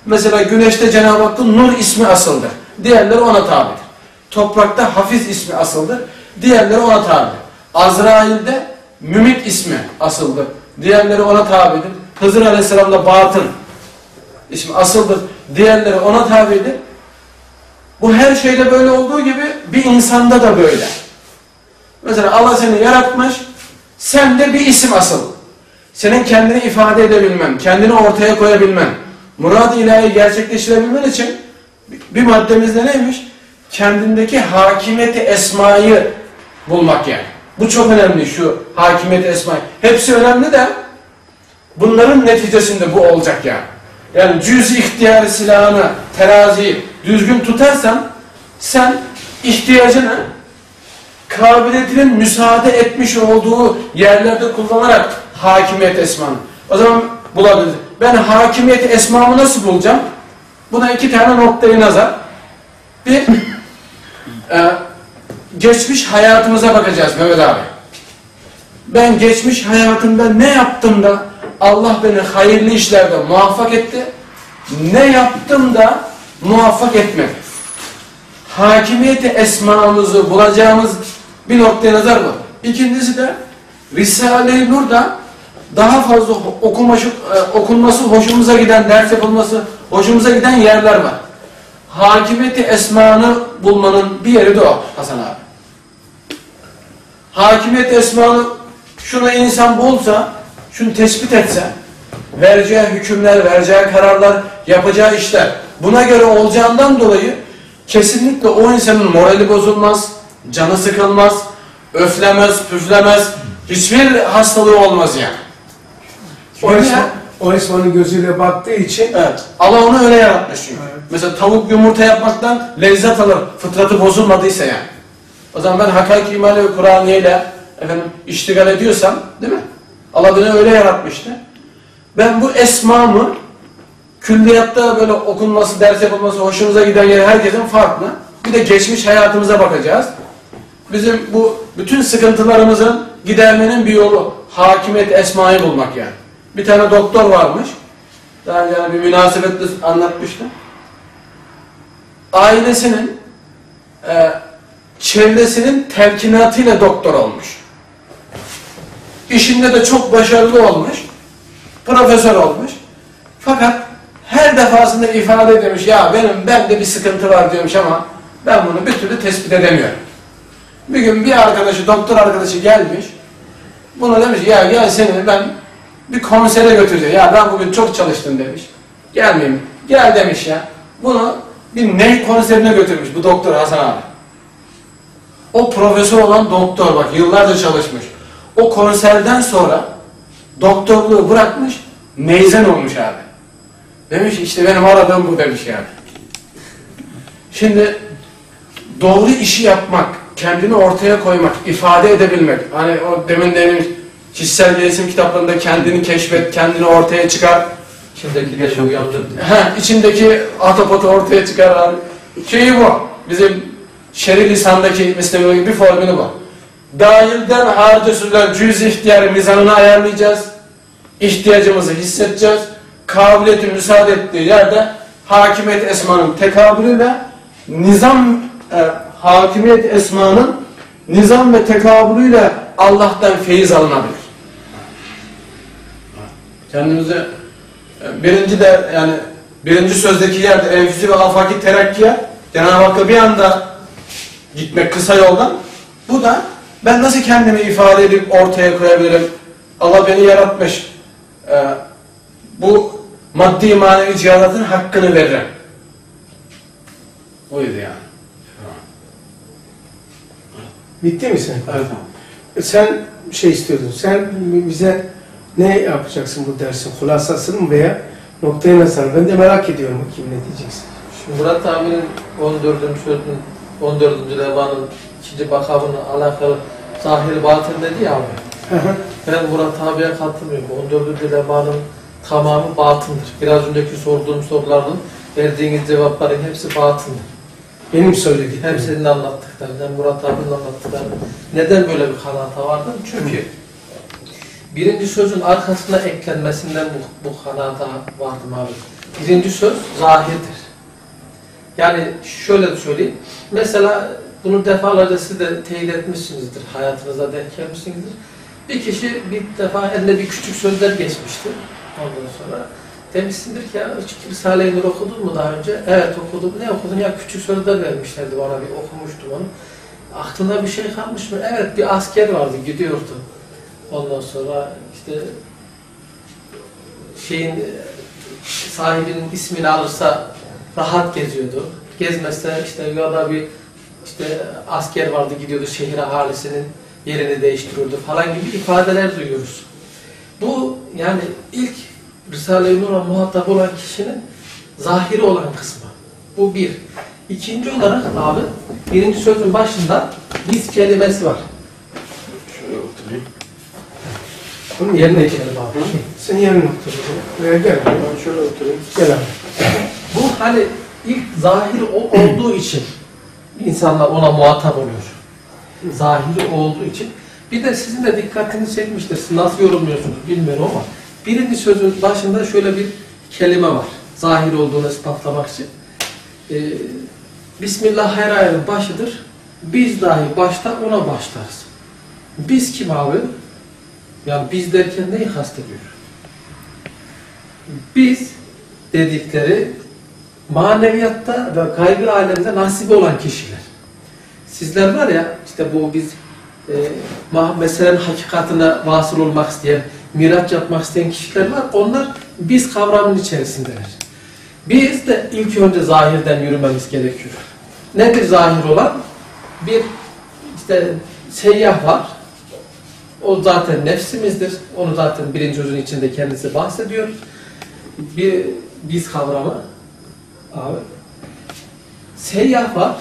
Mesela güneşte Cenab-ı Hakk'ın Nur ismi asıldır. Diğerleri ona tabidir. Toprakta Hafiz ismi asıldır. Diğerleri ona tabidir. Azrail'de Mümit ismi asıldır. Diğerleri ona tabidir. Hızır Aleyhisselam'da Batın ismi asıldır. Diğerleri ona tabidir. Bu her şeyde böyle olduğu gibi bir insanda da böyle. Mesela Allah seni yaratmış, sende bir isim asıl. Senin kendini ifade edebilmen, kendini ortaya koyabilmen, murad-ı ilahi gerçekleştirebilmen için bir maddemiz de neymiş? Kendindeki hakimiyeti esmayı bulmak yani. Bu çok önemli, şu hakimiyeti esmayı. Hepsi önemli de bunların neticesinde bu olacak yani. Yani cüz-i ihtiyar silahını, teraziyi düzgün tutarsan sen ihtiyacını kabiliyetinin müsaade etmiş olduğu yerlerde kullanarak hakimiyet esmanı. O zaman bulabiliriz. Ben hakimiyet esmamı nasıl bulacağım? Buna iki tane noktayı nazar. Bir, geçmiş hayatımıza bakacağız Mehmet abi. Ben geçmiş hayatımda ne yaptım da Allah beni hayırlı işlerde muvaffak etti, ne yaptım da muvaffak etmedi. Hakimiyeti esmamızı bulacağımız bir noktaya nazar var. İkincisi de Risale-i Nur'da daha fazla okunması hoşumuza giden, ders yapılması hoşumuza giden yerler var. Hakimiyeti esmanı bulmanın bir yeri de o Hasan abi. Hakimiyeti esmanı şunu insan bulsa, şunu tespit etse, vereceği hükümler, vereceği kararlar, yapacağı işler buna göre olacağından dolayı kesinlikle o insanın morali bozulmaz, canı sıkılmaz, öflemez, püflemez, hiçbir hastalığı olmaz yani. O esmanın gözüyle baktığı için Evet. Allah onu öyle yaratmış çünkü. Evet. Mesela tavuk yumurta yapmaktan lezzet alır, fıtratı bozulmadıysa yani. O zaman ben hakiki imani ve Kur'aniye ile iştigal ediyorsam, değil mi? Allah beni öyle yaratmıştı. Ben bu esmamı külliyatta böyle okunması, ders yapılması hoşumuza giden yer herkesin farklı. Bir de geçmiş hayatımıza bakacağız. Bizim bu bütün sıkıntılarımızın gidermenin bir yolu hakimiyet esmayı bulmak yani. Bir tane doktor varmış. Daha önce yani bir münasebetle anlatmıştım. Ailesinin çevresinin telkinatıyla doktor olmuş. İşinde de çok başarılı olmuş. Profesör olmuş. Fakat her defasında ifade edilmiş, ya bende bir sıkıntı var diyormuş ama ben bunu bir türlü tespit edemiyorum. Bir gün bir arkadaşı, doktor arkadaşı gelmiş. Buna demiş, ya gel seni ben bir konsere götüreceğim. Ya ben bugün çok çalıştım demiş. Gelmeyeyim. Gel demiş ya. Bunu bir ney konserine götürmüş bu doktor Hasan abi. O profesör olan doktor bak yıllarca çalışmış. O konserden sonra doktorluğu bırakmış, neyzen olmuş abi. Demiş işte benim aradığım bu demiş yani. Şimdi doğru işi yapmak, kendini ortaya koymak, ifade edebilmek. Hani o demin demiş kişisel gelişim kitaplarında kendini keşfet, kendini ortaya çıkar. İçindekileri uyandır. İçindeki atapotu ortaya çıkar abi. Şeyi bu. Bizim şer'i lisandaki mesela bir formülü bu. Dahilden harici sürülen cüz ihtiyarı mizanını ayarlayacağız. İhtiyacımızı hissedeceğiz. Kabiliyeti müsaade ettiği yerde hakimiyet esmanın tekabülüyle hakimiyet esmanın nizam ve tekabülüyle Allah'tan feyiz alınabilir. Kendimizi birinci sözdeki yerde enfüsi ve afaki terakkiye Cenab-ı Hakk'a bir anda gitmek kısa yoldan. Bu da ben nasıl kendimi ifade edip ortaya koyabilirim? Allah beni yaratmış. Bu maddi manevi cihalatın hakkını veririm. Oydu yani. bitti mi sen? Evet. Sen şey istiyordun. Sen bize ne yapacaksın bu dersin? Hulasasını mı veya noktaya nasıl? Ben de merak ediyorum bakayım ne diyeceksin. Şimdi Murat abinin 14. levanın 2. bakamına alakalı zahir batın dedi ya abi. Ben Murat abiye katılmıyorum. 14. levanın tamamı batındır. Biraz önceki sorduğum soruların verdiğiniz cevapların hepsi batındır. Benim söylediğim. Hem senin anlattıkların hem Murat abinin anlattıkları. Neden böyle bir kanaata vardın? Çünkü birinci sözün arkasına eklenmesinden bu kanaata vardım abi. birinci söz zahirdir. Yani şöyle de söyleyeyim. Mesela bunu defalarca siz de teyit etmişsinizdir. Hayatınızda denk gelmişsinizdir. Bir kişi bir defa elinde bir küçük sözler geçmiştir. Ondan sonra demişsindir ki ya hiç Risale-i Nur okudun mu daha önce? Evet okudum. Ne okudun? Ya küçük sözler vermişlerdi bana, bir okumuştum onu. Aklında bir şey kalmış mı? Evet, bir asker vardı, gidiyordu. Ondan sonra işte sahibinin ismini alırsa rahat geziyordu. Gezmezse işte ya da bir asker vardı, gidiyordu şehir ahalisinin yerini değiştiriyordu falan gibi ifadeler duyuyoruz. Bu yani ilk Risale-i Nur'a muhatap olan kişinin zahiri olan kısmı. Bu bir. İkinci olarak abi birinci sözün başında biz kelimesi var. Şöyle oturayım. Bunun yerine geçelim abi. Sen yerine otur. Gel. Ben şöyle oturayım. Gel abi. Bu hani ilk zahir olduğu için insanlar ona muhatap oluyor. Zahiri olduğu için. Bir de sizin de dikkatinizi çekmiştir. Siz nasıl yorumluyorsunuz bilmiyorum ama birinci sözün başında şöyle bir kelime var. Zahir olduğunu ispatlamak için. Bismillahirrahmanirrahim başıdır. Biz dahi başta ona başlarız. Biz kim abi? Yani biz derken neyi kastediyor? Biz dedikleri maneviyatta ve kaygı aleminde nasibi olan kişiler. Sizler var ya işte bu biz meselenin hakikatine vasıl olmak isteyen, miraç yapmak isteyen kişiler var. Onlar biz kavramının içerisindeler. Biz de ilk önce zahirden yürümemiz gerekiyor. Nedir zahir olan? Bir seyyah var. O zaten nefsimizdir. Onu zaten birinci sözün içinde kendisi bahsediyor. Bir biz kavramı abi. Seyyah var.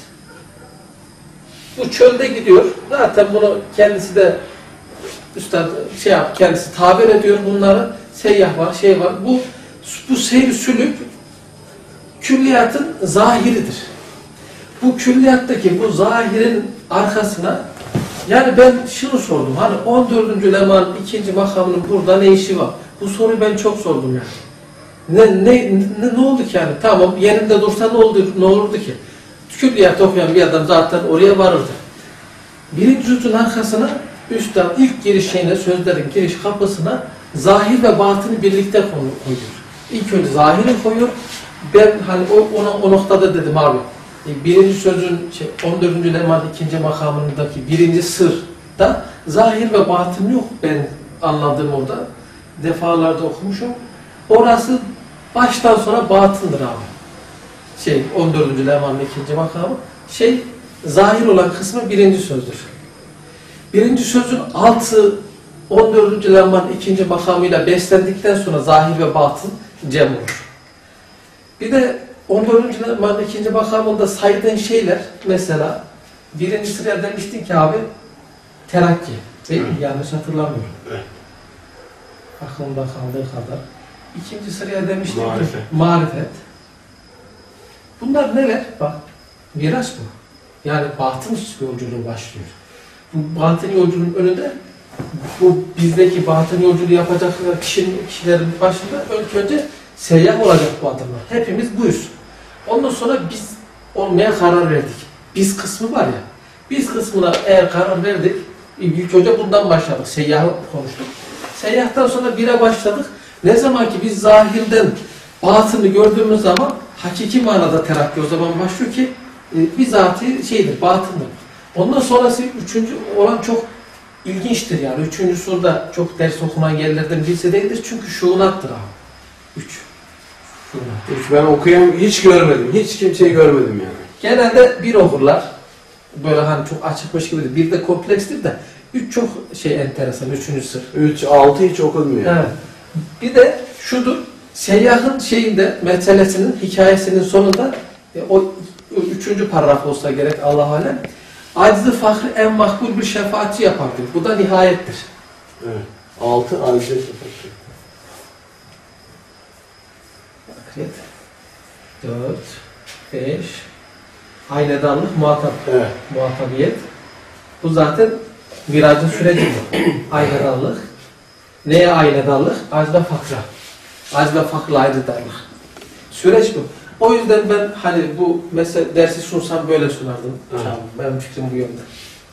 Bu çölde gidiyor. Zaten bunu kendisi de üstad kendisi tabir ediyor bunları. Seyyah var, var. Bu seyr sülük külliyatın zahiridir. Bu külliyattaki bu zahirin arkasına yani ben şunu sordum. Hani 14. lemanın 2. makamının burada ne işi var? Bu soruyu ben çok sordum yani. Ne oldu ki yani? Tamam yerinde dursa ne olurdu ki? Külliyat okuyan bir adam zaten oraya varırdı. Birinci cüzün arkasına üstten ilk girişine, sözlerin giriş kapısına zahir ve batını birlikte koyuyor. İlk önce zahiri koyuyor. Ben hani o noktada dedim abi. Birinci sözün 14. leman 2. makamındaki birinci sırda zahir ve batın yok. Ben anladığım orada. Defalarda okumuşum. Orası baştan sonra batındır abi. 14. lemanın 2. makamı. Zahir olan kısmı birinci sözdür. Birinci sözün altı 14. lemanın 2. makamıyla beslendikten sonra zahir ve batın cem olur. Bir de 14. lemanın 2. makamında saydığın şeyler mesela birinci sıraya demiştin ki abi terakki. Yanlış hatırlamıyorum. Aklımda kaldığı kadar. İkinci sıraya demiştim ki marifet. Bunlar neler? Bak, miraç bu. Yani batın yolculuğu başlıyor. Bu batın yolculuğun önünde bu bizdeki batın yolculuğu yapacak kişilerin başında ilk önce seyyah olacak bu adamlar. Hepimiz buyuz. Ondan sonra biz olmaya karar verdik. Biz kısmı var ya. Biz kısmına eğer karar verdik, ilk önce bundan başladık. Seyyahı konuştuk. Seyyahtan sonra bire başladık. Ne zaman ki biz zahirden batını gördüğümüz zaman hakiki manada terakki o zaman başlıyor ki bizatihi batındır. Ondan sonrası üçüncü olan çok ilginçtir yani. Üçüncü soruda çok ders okunan yerlerden birisi değildir. Çünkü şuunattır abi. 3. Şuunat. Ben okuyan hiç görmedim. Hiç kimseyi görmedim yani. Genelde bir okurlar. Böyle hani çok açıkmış gibi değil. Bir de komplekstir de 3 çok enteresan. 3. sır. 3, 6 hiç okumuyor. Evet. Bir de şudur. Seyyahın meselesinin, hikayesinin sonunda o 3. paragraf olsa gerek Allah alem. Aciz-i fahrı en makbul bir şefaatçi yapar diyor. Bu da nihayettir. Evet. 6 aciz-i fahrı. 4, 5, aynedanlık, muhatabiyet. Bu zaten miracın süreci bu. Aynedanlık. Neye aynedanlık? Aciz ve fakra. Aciz ve fakrla aynedanlık. Süreç bu. O yüzden ben hani bu mesela dersi sunsam böyle sunardım. Benim fikrim bu yönde.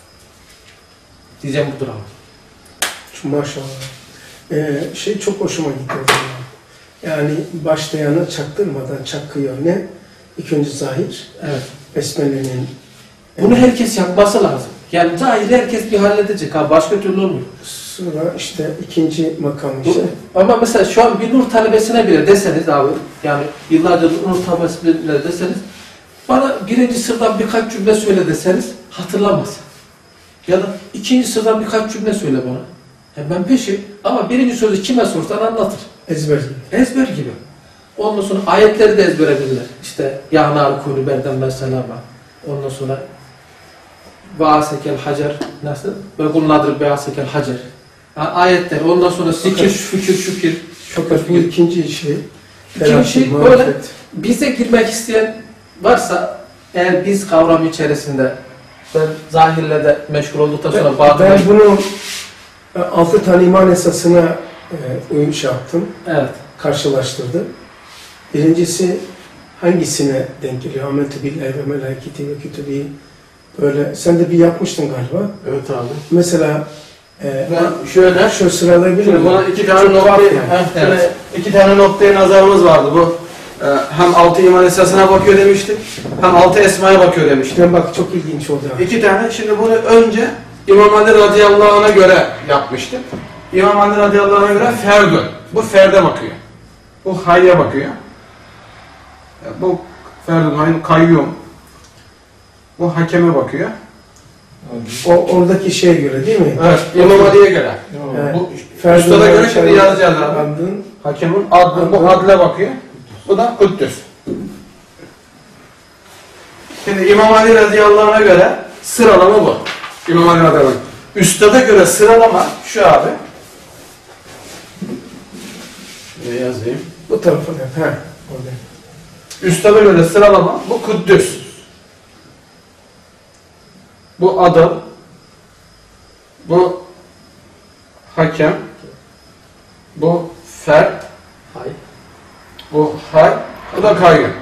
Diyeceğim budur abi. Maşallah. Çok hoşuma gitti o zaman. Yani başlayanı çaktırmadan çakıyor ne? İlk önce zahir. Evet. Besmele'nin. Bunu herkes yapması lazım. Yani zahir herkes bir halledecek ha. Başka türlü olmuyor. Sonra işte ikinci makam işte. Ama mesela şu an bir nur talebesine bile deseniz abi, yani yıllardır nur talebesine deseniz, bana birinci sırdan birkaç cümle söyle deseniz hatırlamaz. Ya da ikinci sırdan birkaç cümle söyle bana. Yani ben peşim ama birinci sözü kime sorsan anlatır. Ezber gibi. Ezber gibi. Ondan sonra ayetleri de ezbere bilirler. İşte yâhnâr kûlü berden mesela. Ondan sonra vâsekel hacer nasıl? Ve kulnadır beâsekel hacer. Ayetler, ondan sonra zikir, fikir, şükür. Fakat bu ikinci şey. İkinci şey böyle bize girmek isteyen varsa, eğer biz kavramı içerisinde, ben zahirle de meşgul olduktan sonra ben bunu 6 tane iman esasına uyum yaptım. Evet. Karşılaştırdım. Birincisi hangisine denk geliyor? Âmentü billahi ve melâiketi ve kütübî. Böyle sen de bir yapmıştın galiba. Evet abi. Mesela Ben şöyle şu sıralayabilir miyim? buna iki tane noktayı, Evet. iki tane noktaya nazarımız vardı. Bu hem 6 iman esasına bakıyor demiştik, hem 6 esmaya bakıyor demiştik. Ben bak çok ilginç oldu. İki tane. Şimdi bunu önce İmam Ali radıyallahu anh'a göre yapmıştık. İmam Ali radıyallahu anh'a göre ferdun. Bu ferde bakıyor. Bu hayya bakıyor. Bu ferdun, kayyum. Bu hakeme bakıyor. Oradaki şeye göre değil mi? Evet. İmam Ali'ye göre. Evet. Bu ustada göre şimdi yazacağız abi. Andın. Hakemin adlı, bu adle bakıyor. Bu da Kuddüs. Şimdi İmam Ali radıyallahu anh'a göre sıralama bu. İmam Ali radıyallahu anh. Üstada göre sıralama şu abi. Şuraya yazayım. Bu tarafa dön. He. Orada. Üstada göre sıralama bu Kuddüs. Bu adıl. Bu hakem. Bu fert. Hayır. Bu hay. Bu da kayyum.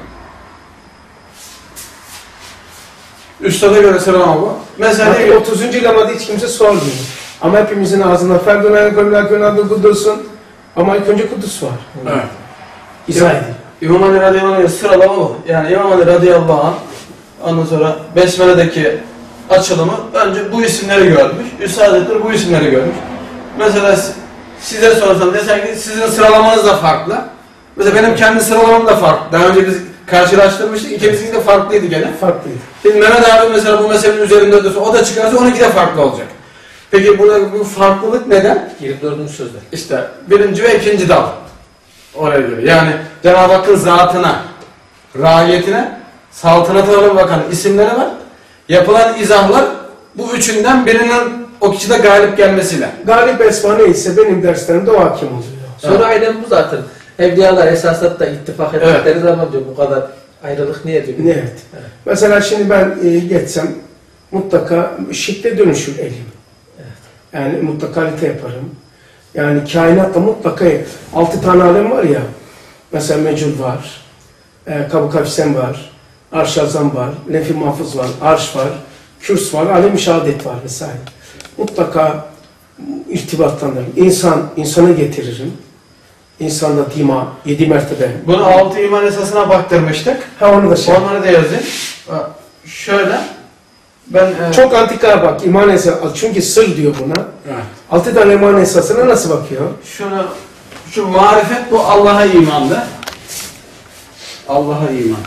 Üstada göre sıralama bu. Mesela Hatta 30. lamada hiç kimse sormuyor. Ama hepimizin ağzında Ferdunay'a gömlek Kudüs'ün ama ilk önce Kudüs var. evet. İzah edin. İmam Ali radıyallahu anh sıralama bu. Yani İmam Ali radıyallahu anh ondan sonra Besmele'deki açılımı önce bu isimleri görmüş. Üstadettir bu isimleri görmüş. Mesela size sorsam desen ki sizin sıralamanız da farklı. Mesela benim kendi sıralamam da farklı. Daha önce biz karşılaştırmıştık. İkimizin de farklıydı gene. Farklıydı. Şimdi Mehmet abi mesela bu meselenin üzerinde dursa o da çıkarsa 12 de farklı olacak. Peki bu farklılık neden? 24. sözde. İşte birinci ve ikinci dal. Oraya göre. Yani Cenab-ı Hakk'ın zatına, rahiyetine, saltanatına bakan isimleri var. Yapılan izahlar bu üçünden birinin o kişide galip gelmesiyle. Galip esma neyse benim derslerimde o hakim oluyor. Sonra aynen bu zaten. Evliyalar esasatta ittifak ettikleri zaman diyor bu kadar ayrılık niye diyor? Evet. Mesela şimdi ben geçsem mutlaka şekle dönüşür elim. Evet. Yani mutlaka kalite yaparım. Yani kainatta mutlaka 6 tane alem var ya. Mesela mecul var. Kabuk hafisen var. Arş azam var. Lef-i mahfuz var. Arş var. Kürs var. Alem-i şehadet var vesaire. Mutlaka irtibatlanırım. İnsanı getiririm. İnsanda dima, 7 mertebe. Bunu 6 iman esasına baktırmıştık. Ha onu da şey. Onları da yazayım. Şöyle. Ben Çok antika bak iman esası. Çünkü sır diyor buna. evet. 6 tane iman esasına nasıl bakıyor? Şu marifet bu Allah'a imandı. Allah'a iman.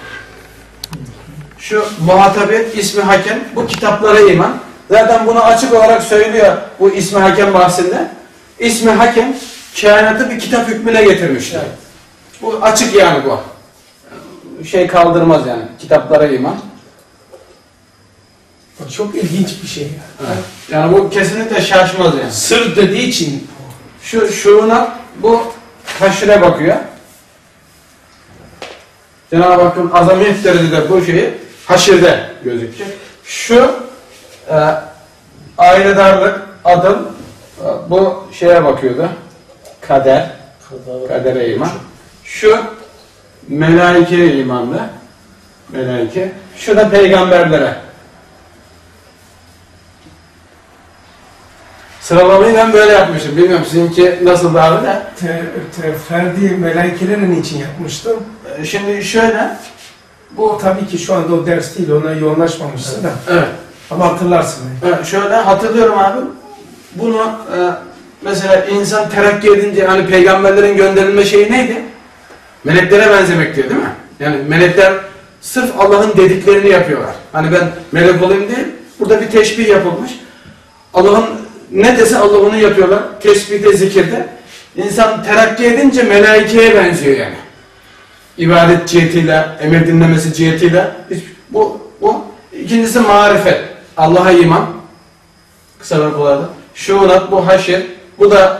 Şu muhatabiyet, ismi hakem, bu kitaplara iman. Zaten bunu açık olarak söylüyor bu ismi hakem bahsinde. İsmi hakem kainatı bir kitap hükmüne getirmiştir. Evet. Bu açık yani bu. Şey kaldırmaz yani kitaplara iman. Çok ilginç bir şey. Evet. Yani bu kesinlikle şaşmaz yani. Sır dediği için Şuuna bu haşire bakıyor. Cenab-ı Hakk'ın azamiyet derecede bu şeyi haşirde gözükecek. Şu ailedarlık, adım bu şeye bakıyordu. Kader, kadere iman. Şu melaikeye imanla. Melaike. Şu da peygamberlere. Sıralamayı ben böyle yapmışım. Bilmiyorum sizinki nasıl abi de. Ferdi melaikeleri niçin yapmıştım? Şimdi şöyle. Bu tabii ki şu anda o ders değil, ona yoğunlaşmamışsın da. Evet. Ama hatırlarsın. Evet, şöyle hatırlıyorum abi. Bunu mesela insan terakki edince hani peygamberlerin gönderilme şeyi neydi? Meleklere benzemek diyor değil mi? Yani melekler sırf Allah'ın dediklerini yapıyorlar. Hani ben melek olayım değil. Burada bir teşbih yapılmış. Allah'ın ne dese Allah onu yapıyorlar. Tesbihte, zikirde. İnsan terakki edince melaikeye benziyor yani. İbadet cihetiyle, emir dinlemesi cihetiyle. Bu. İkincisi marifet. Allah'a iman. Kısa ve kolayda. Şuunat, bu haşir. Bu da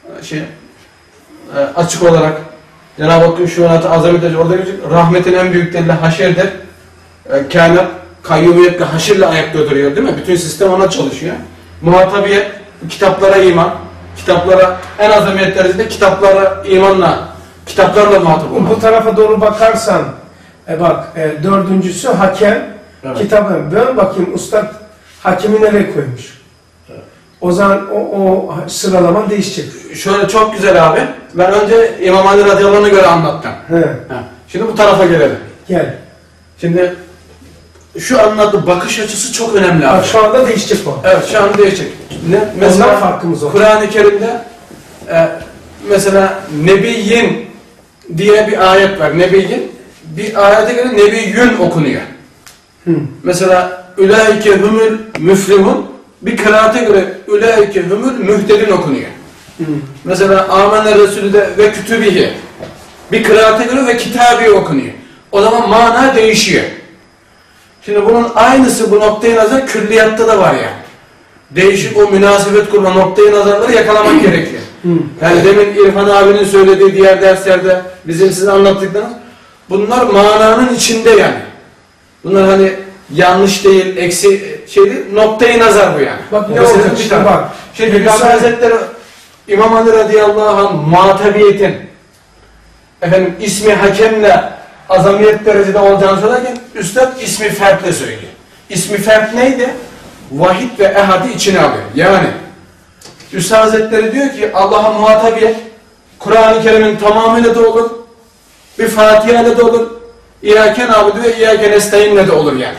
açık olarak Cenab-ı Hakk'ın şuunatı, azameti, orada rahmetin en büyük delili haşirdir. Kainat kayyumiyetle, haşirle ayakta duruyor değil mi? Bütün sistem ona çalışıyor. Muhatabiyet, kitaplara iman. Kitaplara en azamiyet derecede kitaplara imanla, kitaplarla muhatap olmak. Bu tarafa doğru bakarsan, dördüncüsü hakem. Evet. Kitabı ben bakayım ustad hakemi nereye koymuş. Evet. O zaman o sıralama değişecek. Şöyle çok güzel abi. Ben önce İmam Ali radıyallahu anh'a göre anlattım. He. Şimdi bu tarafa gelelim. Gel. Şimdi şu anlattığı bakış açısı çok önemli abi. Bak, şu anda değişecek o. Evet, şu an değişecek. Ondan Mesela farkımız oldu. Kur'an-ı Kerim'de mesela Nebiyyin diye bir ayet var. Nebiyyin. Bir ayete göre Nebiyyün okunuyor. Mesela Ülaike humul müflihun, bir kıraate göre Ülaike humul mühtedin okunuyor. Mesela Âmen Resulü de ve kütübihi, bir kıraate göre ve kitabi okunuyor. O zaman mana değişiyor. Şimdi bunun aynısı bu noktayı nazar külliyatta da var yani. Değişik o münasebet kurma noktayı nazarları yakalamak gerekiyor. Yani demin İrfan abinin söylediği diğer derslerde bizim size anlattıklarınız, bunlar mananın içinde yani. Bunlar hani yanlış değil, eksi şey değil, noktayı nazar bu yani. Bak ne olacak işte bak. Şimdi Hüsnü Hazretleri İmam Ali radıyallahu anh muhatabiyetin ismi hakemle azamiyet derecede olacağını söylerken üstad ismi fertle söylüyor. İsmi fert neydi? Vahid ve ehadi içine alıyor. Yani Hüsnü Hazretleri diyor ki Allah'a muhatabiyet Kur'an-ı Kerim'in tamamıyla da olur. Bir Fatiha ile de olur. İyâken abudu ve iyâken nestaîn'le de olur yani.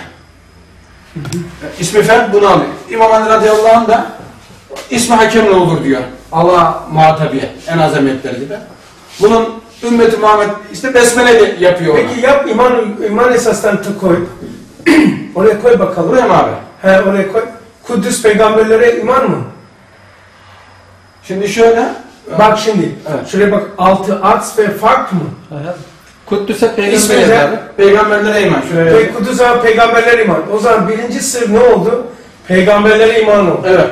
İsmi fert bunu alıyor. İmam Ali radıyallahu anh da ismi hakemle olur diyor. Allah'a muhatabiyet en azamiyet derecede. Bunun ümmeti Muhammed işte besmele yapıyor. Peki yap iman esaslarını koy. Oraya koy bakalım. Buraya mı abi? He, oraya koy. Kudüs peygamberlere iman mı? Şimdi şöyle. Bak şimdi. Evet. Şuraya bak. Altı ats ve fark mı? Kuddüs'e İsmi peygamber de- yazarı. Peygamberlere iman. Şuraya. Ve Kudüs'e peygamberlere iman. O zaman birinci sır ne oldu? Peygamberlere iman oldu. Evet.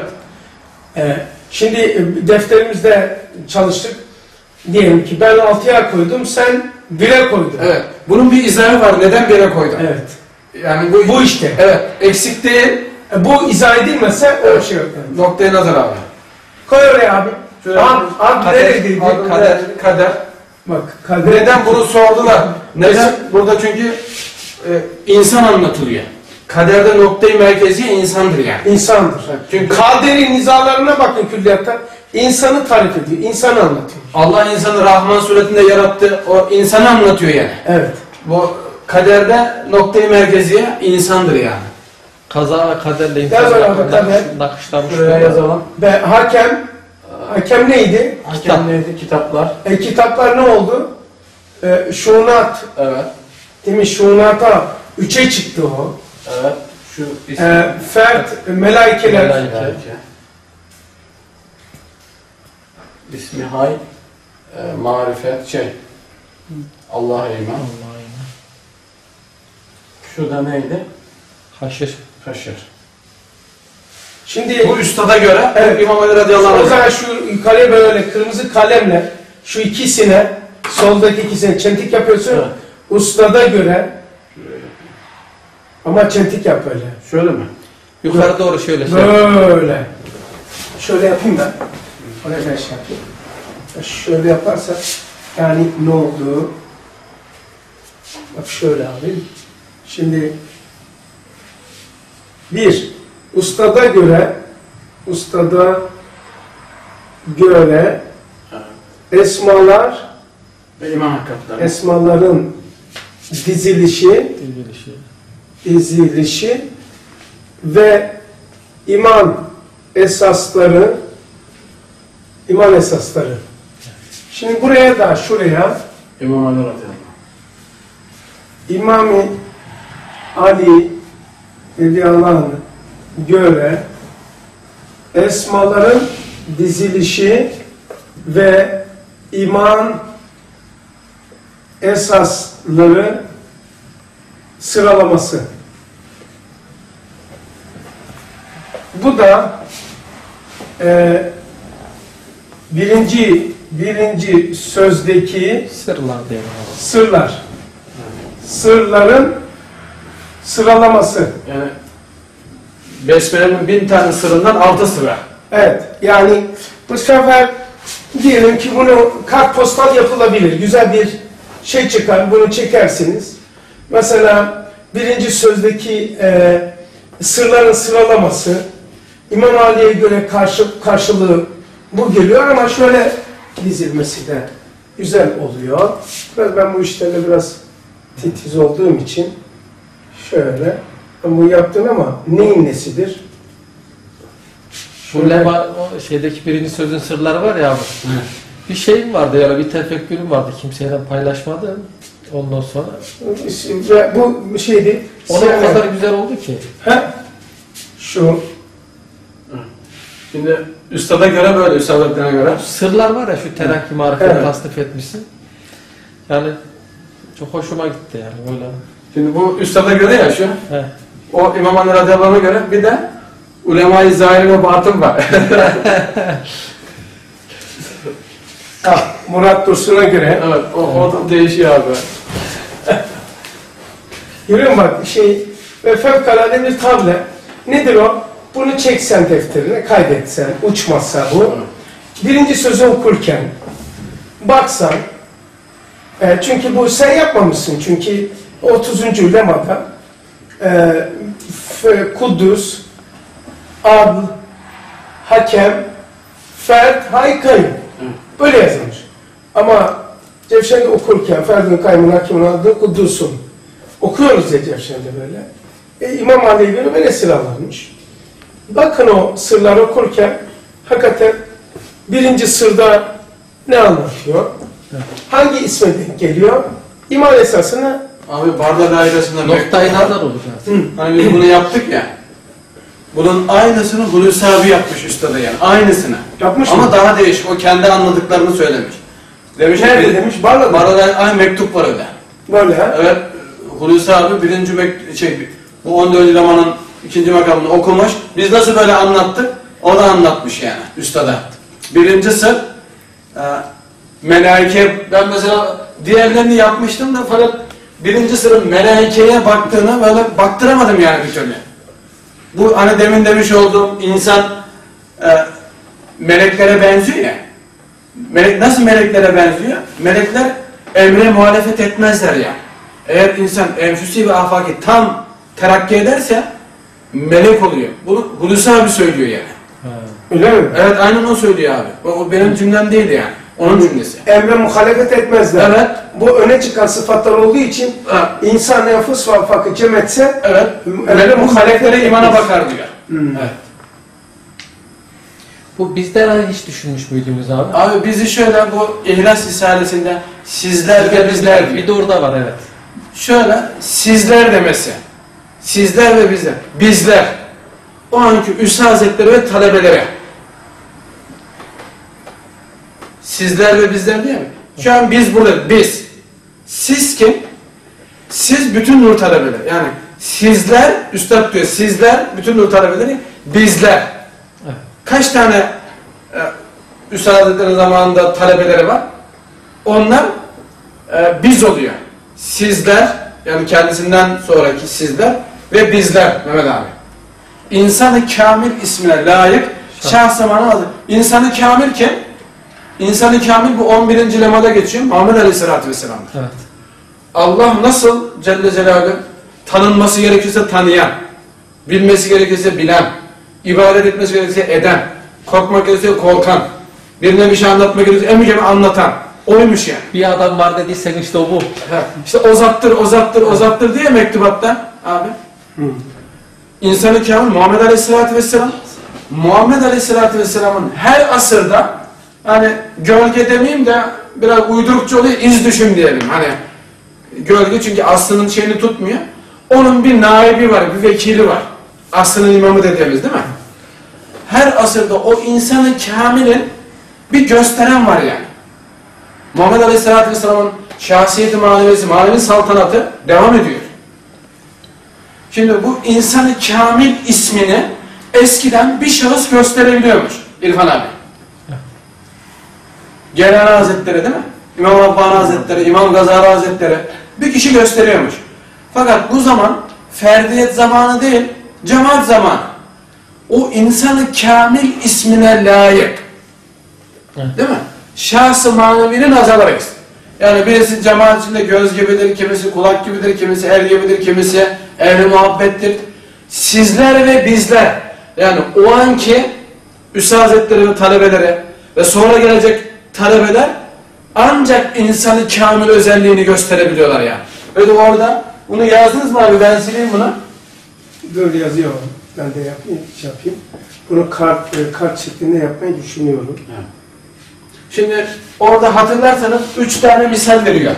Şimdi defterimizde çalıştık. Diyelim ki ben 6'ya koydum, sen 1'e koydun. Evet. Bunun bir izahı var. Neden bir yere koydum? Evet. Yani Bu işte. Evet. Eksik değil. Bu izah edilmese o şey yok. Yani. Noktaya nazar abi. Koy oraya abi. Ad neredeydi? Kader. Bak. Kader. Neden bunu sordular? Neden? Burada çünkü insan anlatılıyor. Kaderde noktayı merkeziye insandır yani. İnsandır. Çünkü Kaderi nizalarına bakın külliyatta. İnsanı tarif ediyor. İnsanı anlatıyor. Allah insanı Rahman suretinde yarattı. O insanı anlatıyor yani. Evet. Bu kaderde noktayı merkeziye insandır yani. Kaza ve kaderle Yaz insan oraya kader. nakışlamış. Şuraya yazalım. Ve hakem neydi? Hakem neydi? Kitaplar. Kitaplar ne oldu? Şunat. Evet. Değil mi? Şunata 3'e çıktı o. Evet. Şu Fert, melaikeler. Melaike. İsmi hay, marifet, Allah'a iman. Şu da neydi? Haşir. Haşir. Şimdi Bu üstada göre Evet. İmam Ali radıyallahu o anh. zaman şu yukarıya böyle kırmızı kalemle şu ikisine, soldaki ikisine çentik yapıyorsun. Evet. Ustada göre ama çentik yap böyle. Şöyle mi? Yukarı doğru şöyle. Böyle. Şöyle yapayım da. Oraya ben şey yapayım. Şöyle yaparsak yani ne oldu? Bak şöyle abi. Şimdi bir, ustada göre esmalar Ve iman hakikatleri. esmaların dizilişi ve iman esasları. Şimdi buraya da şuraya İmam Ali radıyallahu İmam-ı Ali radıyallahu anh'a göre esmaların dizilişi ve iman esasları sıralaması. Bu da birinci sözdeki Sırlar diyelim. sırların sıralaması. Yani Besmele'nin 1000 tane sırrından 6 sıra. Evet, yani bu sefer diyelim ki bunu kartpostal yapılabilir. Güzel bir şey çıkar, bunu çekersiniz. Mesela birinci sözdeki sırların sıralaması, İmam Ali'ye göre karşılığı bu geliyor ama şöyle dizilmesi de güzel oluyor. Ben bu işlerle biraz titiz olduğum için şöyle, bu yaptın ama neyin nesidir? Bu lema, o şeydeki birinci sözün sırları var ya abi. Bir şeyim vardı ya, bir tefekkürüm vardı, kimseyle paylaşmadım. Ondan sonra. Ve bu şeydi. O kadar güzel oldu ki. Şu. Şimdi üstada göre böyle, üstadına göre. Sırlar var ya, şu terakki marifeti Evet. tasnif etmişsin. Yani çok hoşuma gitti yani böyle. Şimdi bu üstada göre ya şu. He. O İmam Ali radıyallahu anh'a göre bir de ulema-i zahir ve batın var. Murat Dursun'a göre. Evet, o da değişiyor abi. Görüyor musun bak ve fevkalade bir tablo. Nedir o? Bunu çeksen defterine, kaydetsen, uçmazsa bu. Birinci sözü okurken baksan, çünkü bu sen yapmamışsın, çünkü 30. lemada Kuddus, Adl, Hakem, Ferd, Haykayım. Böyle yazılmış. Ama Cevşen'de okurken Ferdun, Kayyum'un, Hakemin, Adl'ın, Kuddus'un okuyoruz ya Cevşen'de böyle. İmam Ali'ye göre böyle sıralanmış. Bakın o sırları okurken hakikaten birinci sırda ne anlatıyor? Hangi isme denk geliyor? İman esasını Abi Barda dairesinde Noktayı nazar olacağız. Hani biz bunu yaptık ya. Bunun aynısını Hulusi abi yapmış üstada yani. Aynısını. yapmış Ama mı? daha değişik. O kendi anladıklarını söylemiş. Demiş Nerede ki, demiş? Barla'da. Barda aynı mektup var öyle. Böyle ha? Evet. Hulusi abi bu 14. lemanın 2. makamını okumuş. Biz nasıl böyle anlattık? O da anlatmış yani üstada. Birincisi melaike, ben mesela diğerlerini yapmıştım da fakat birinci sırrın melaikeye baktığını böyle baktıramadım yani bir türlü. Bu hani demin demiş olduğum insan meleklere benziyor ya. Nasıl meleklere benziyor? Melekler emre muhalefet etmezler ya. Eğer insan enfüsi ve afaki tam terakki ederse melek oluyor. Bunu Hulusi abi söylüyor yani. Öyle mi? Evet, aynen o söylüyor abi. O benim cümlem değildi yani. Onun cümlesi. Emre muhalefet etmezler. Evet. Bu öne çıkan sıfatlar olduğu için insan nefus ve afakı cem etse Evet. Emre muhalefetlere imana bakar diyor. Evet. Bu bizden hiç düşünmüş müydünüz abi? Abi bizi şöyle bu İhlas Risalesi'nde sizler ve bizler diyor. Bir de orada var, evet. Şöyle sizler demesi. Sizler ve bizler. Bizler. O anki Üstad Hazretleri ve talebeleri. Sizler ve bizler değil mi? Şu an biz burada. Biz. Siz kim? Siz bütün nur talebeleri. Yani sizler, Üstad diyor, sizler bütün nur talebeleri, bizler. Evet. Kaç tane Üstad Hazretleri zamanında talebeleri var? Onlar biz oluyor. Sizler, yani kendisinden sonraki sizler ve bizler Mehmet abi. İnsan-ı Kamil ismine layık şahs-ı adı. İnsan-ı Kamil kim? İnsan-ı Kamil bu 11. lemada geçiyor. Muhammed Aleyhisselatü Vesselam'dır. Evet. 11. Allah nasıl Celle Celaluhu tanınması gerekirse tanıyan, bilmesi gerekirse bilen, ibadet etmesi gerekirse eden, korkmak gerekirse korkan, birine bir şey anlatmak gerekirse en mükemmel anlatan. Oymuş yani. Bir adam var dediysen işte o bu. İşte o zattır diye mektubatta abi. İnsan-ı Kamil Muhammed Aleyhisselatü Vesselam, Muhammed Aleyhisselatü Vesselam'ın her asırda, hani gölge demeyeyim de biraz uydurukça oluyor, iz düşüm diyelim. Hani gölge çünkü aslının şeyini tutmuyor. Onun bir naibi var, bir vekili var. Aslının imamı dediğimiz değil mi? Her asırda o insan-ı kamilin bir gösteren var yani. Muhammed Aleyhisselatü Vesselam'ın şahsiyeti manevisi, manevi saltanatı devam ediyor. Şimdi bu insan-ı kamil ismini eskiden bir şahıs gösterebiliyormuş İrfan abi. Gelani Hazretleri değil mi? İmam Rabbani Hazretleri, İmam Gazali Hazretleri bir kişi gösteriyormuş. Fakat bu zaman ferdiyet zamanı değil, cemaat zamanı. O insan-ı kamil ismine layık. Değil mi? Şahs-ı manevinin azalırız. Yani birisi cemaat içinde göz gibidir, kimisi kulak gibidir, kimisi el gibidir, kimisi ehli muhabbettir. Sizler ve bizler, yani o anki Üstad Hazretleri ve talebeleri ve sonra gelecek talebeler ancak insanı kamil özelliğini gösterebiliyorlar yani. Öyle orada, bunu yazdınız mı abi? Ben sileyim bunu. Böyle yazıyor. Ben de yapayım. Bunu kart şeklinde yapmayı düşünüyorum. Evet. Şimdi orada hatırlarsanız 3 tane misal veriyor.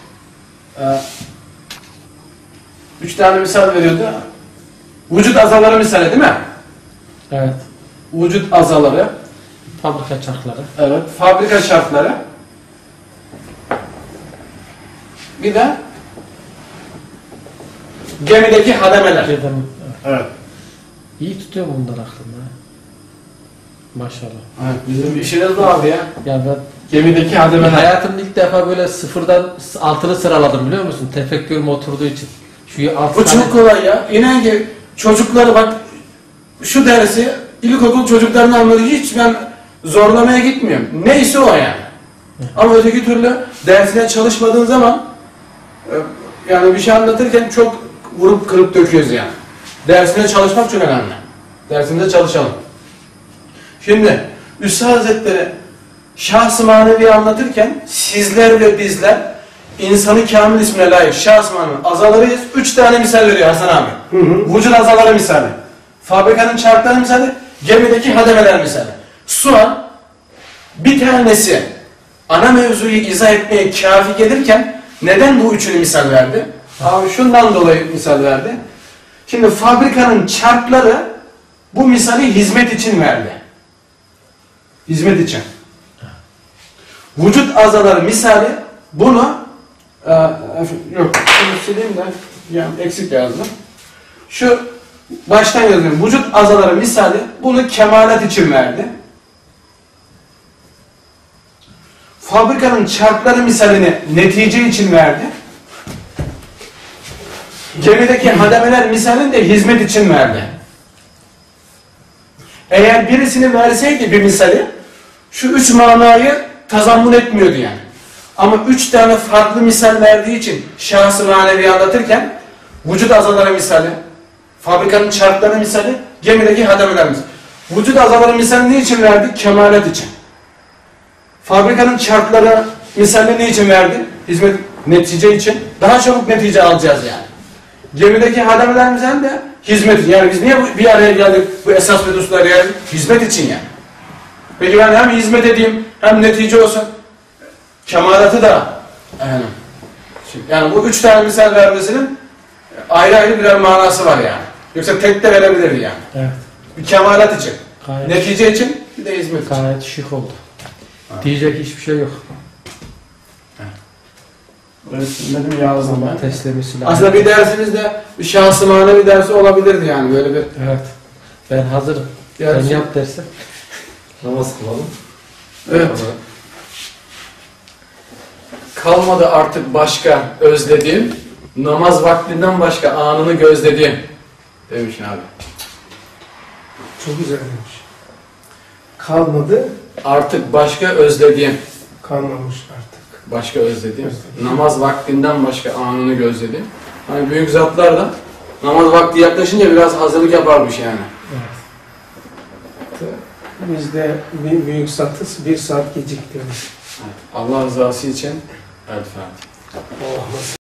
3 tane misal veriyordu. Vücut azaları misali değil mi? Evet. Vücut azaları. Fabrika çarkları. Evet. Fabrika şartları. Bir de gemideki hademeler. Evet. İyi tutuyor mu bunlar aklımda? Maşallah. Evet, bizim işimiz bu abi ya. Ya ben Gemideki hademeler. hayatımda ilk defa böyle sıfırdan altılı sıraladım biliyor musun? Tefekkürüm oturduğu için. Şu altı Bu çok kolay ya. İnan ki çocukları bak şu dersi ilkokul çocuklarını anladı. Hiç ben zorlamaya gitmiyorum. Neyse o yani. Ama öteki türlü dersine çalışmadığın zaman yani bir şey anlatırken çok vurup kırıp döküyoruz yani. Dersine çalışmak çok önemli. Dersinde çalışalım. Şimdi Üstad Hazretleri şahs-ı manevi anlatırken sizler ve bizler insanı kamil ismine layık şahs-ı manevi azalarıyız. 3 tane misal veriyor Hasan abi. Vücut azaları misali. Fabrikanın çarkları misali. Gemideki hademeler misali. Şu an bir tanesi ana mevzuyu izah etmeye kafi gelirken neden bu üçünü misal verdi? Abi şundan dolayı misal verdi. Şimdi fabrikanın çarkları bu misali hizmet için verdi. Hizmet için. Vücut azaları misali bunu yok şunu sileyim de yani eksik yazdım. Şu baştan yazıyorum. Vücut azaları misali bunu kemalat için verdi. Fabrikanın çarkları misalini netice için verdi. Gemideki hademeler misalini de hizmet için verdi. Eğer birisini verseydi bir misali şu 3 manayı tazammun etmiyordu yani. Ama 3 tane farklı misal verdiği için şahs-ı manevi anlatırken vücut azaları misali, fabrikanın çarkları misali, gemideki hademeler misali. Vücut azaları misali ne için verdi? Kemalat için. Fabrikanın çarkları misali ne için verdi? Hizmet, netice için. Daha çabuk netice alacağız yani. Gemideki hademeler misali de hizmet için. Yani biz niye bir araya geldik? Bu esas ve hususlara geldik? Hizmet için yani. Peki ben hem hizmet edeyim hem netice olsun. Kemalatı da yani bu 3 tane misal vermesinin ayrı ayrı birer manası var yani. Yoksa tek de verebilirdi yani. Evet. Bir kemalat için. Gayet, Netice için bir de hizmet için. gayet şık oldu. Diyecek hiçbir şey yok. Böyle silmedim yazdım ben. Teslimisi Aslında bir dersimizde bir şahs-ı manevi dersi olabilirdi yani böyle bir. Evet. Ben hazırım. Dersi. Sen yap dersi. Namaz kılalım. Evet. Kalmadı artık başka özlediğim, namaz vaktinden başka anını gözlediğim demişsin abi. Çok güzel demiş. Kalmadı, Artık başka özlediğim. kalmamış artık. başka özledi. Namaz vaktinden başka anını gözledi. Hani büyük zatlar da namaz vakti yaklaşınca biraz hazırlık yaparmış yani. Biz de büyük zatız 1 saat geciktirdik. Allah rızası için El Fatiha. Allah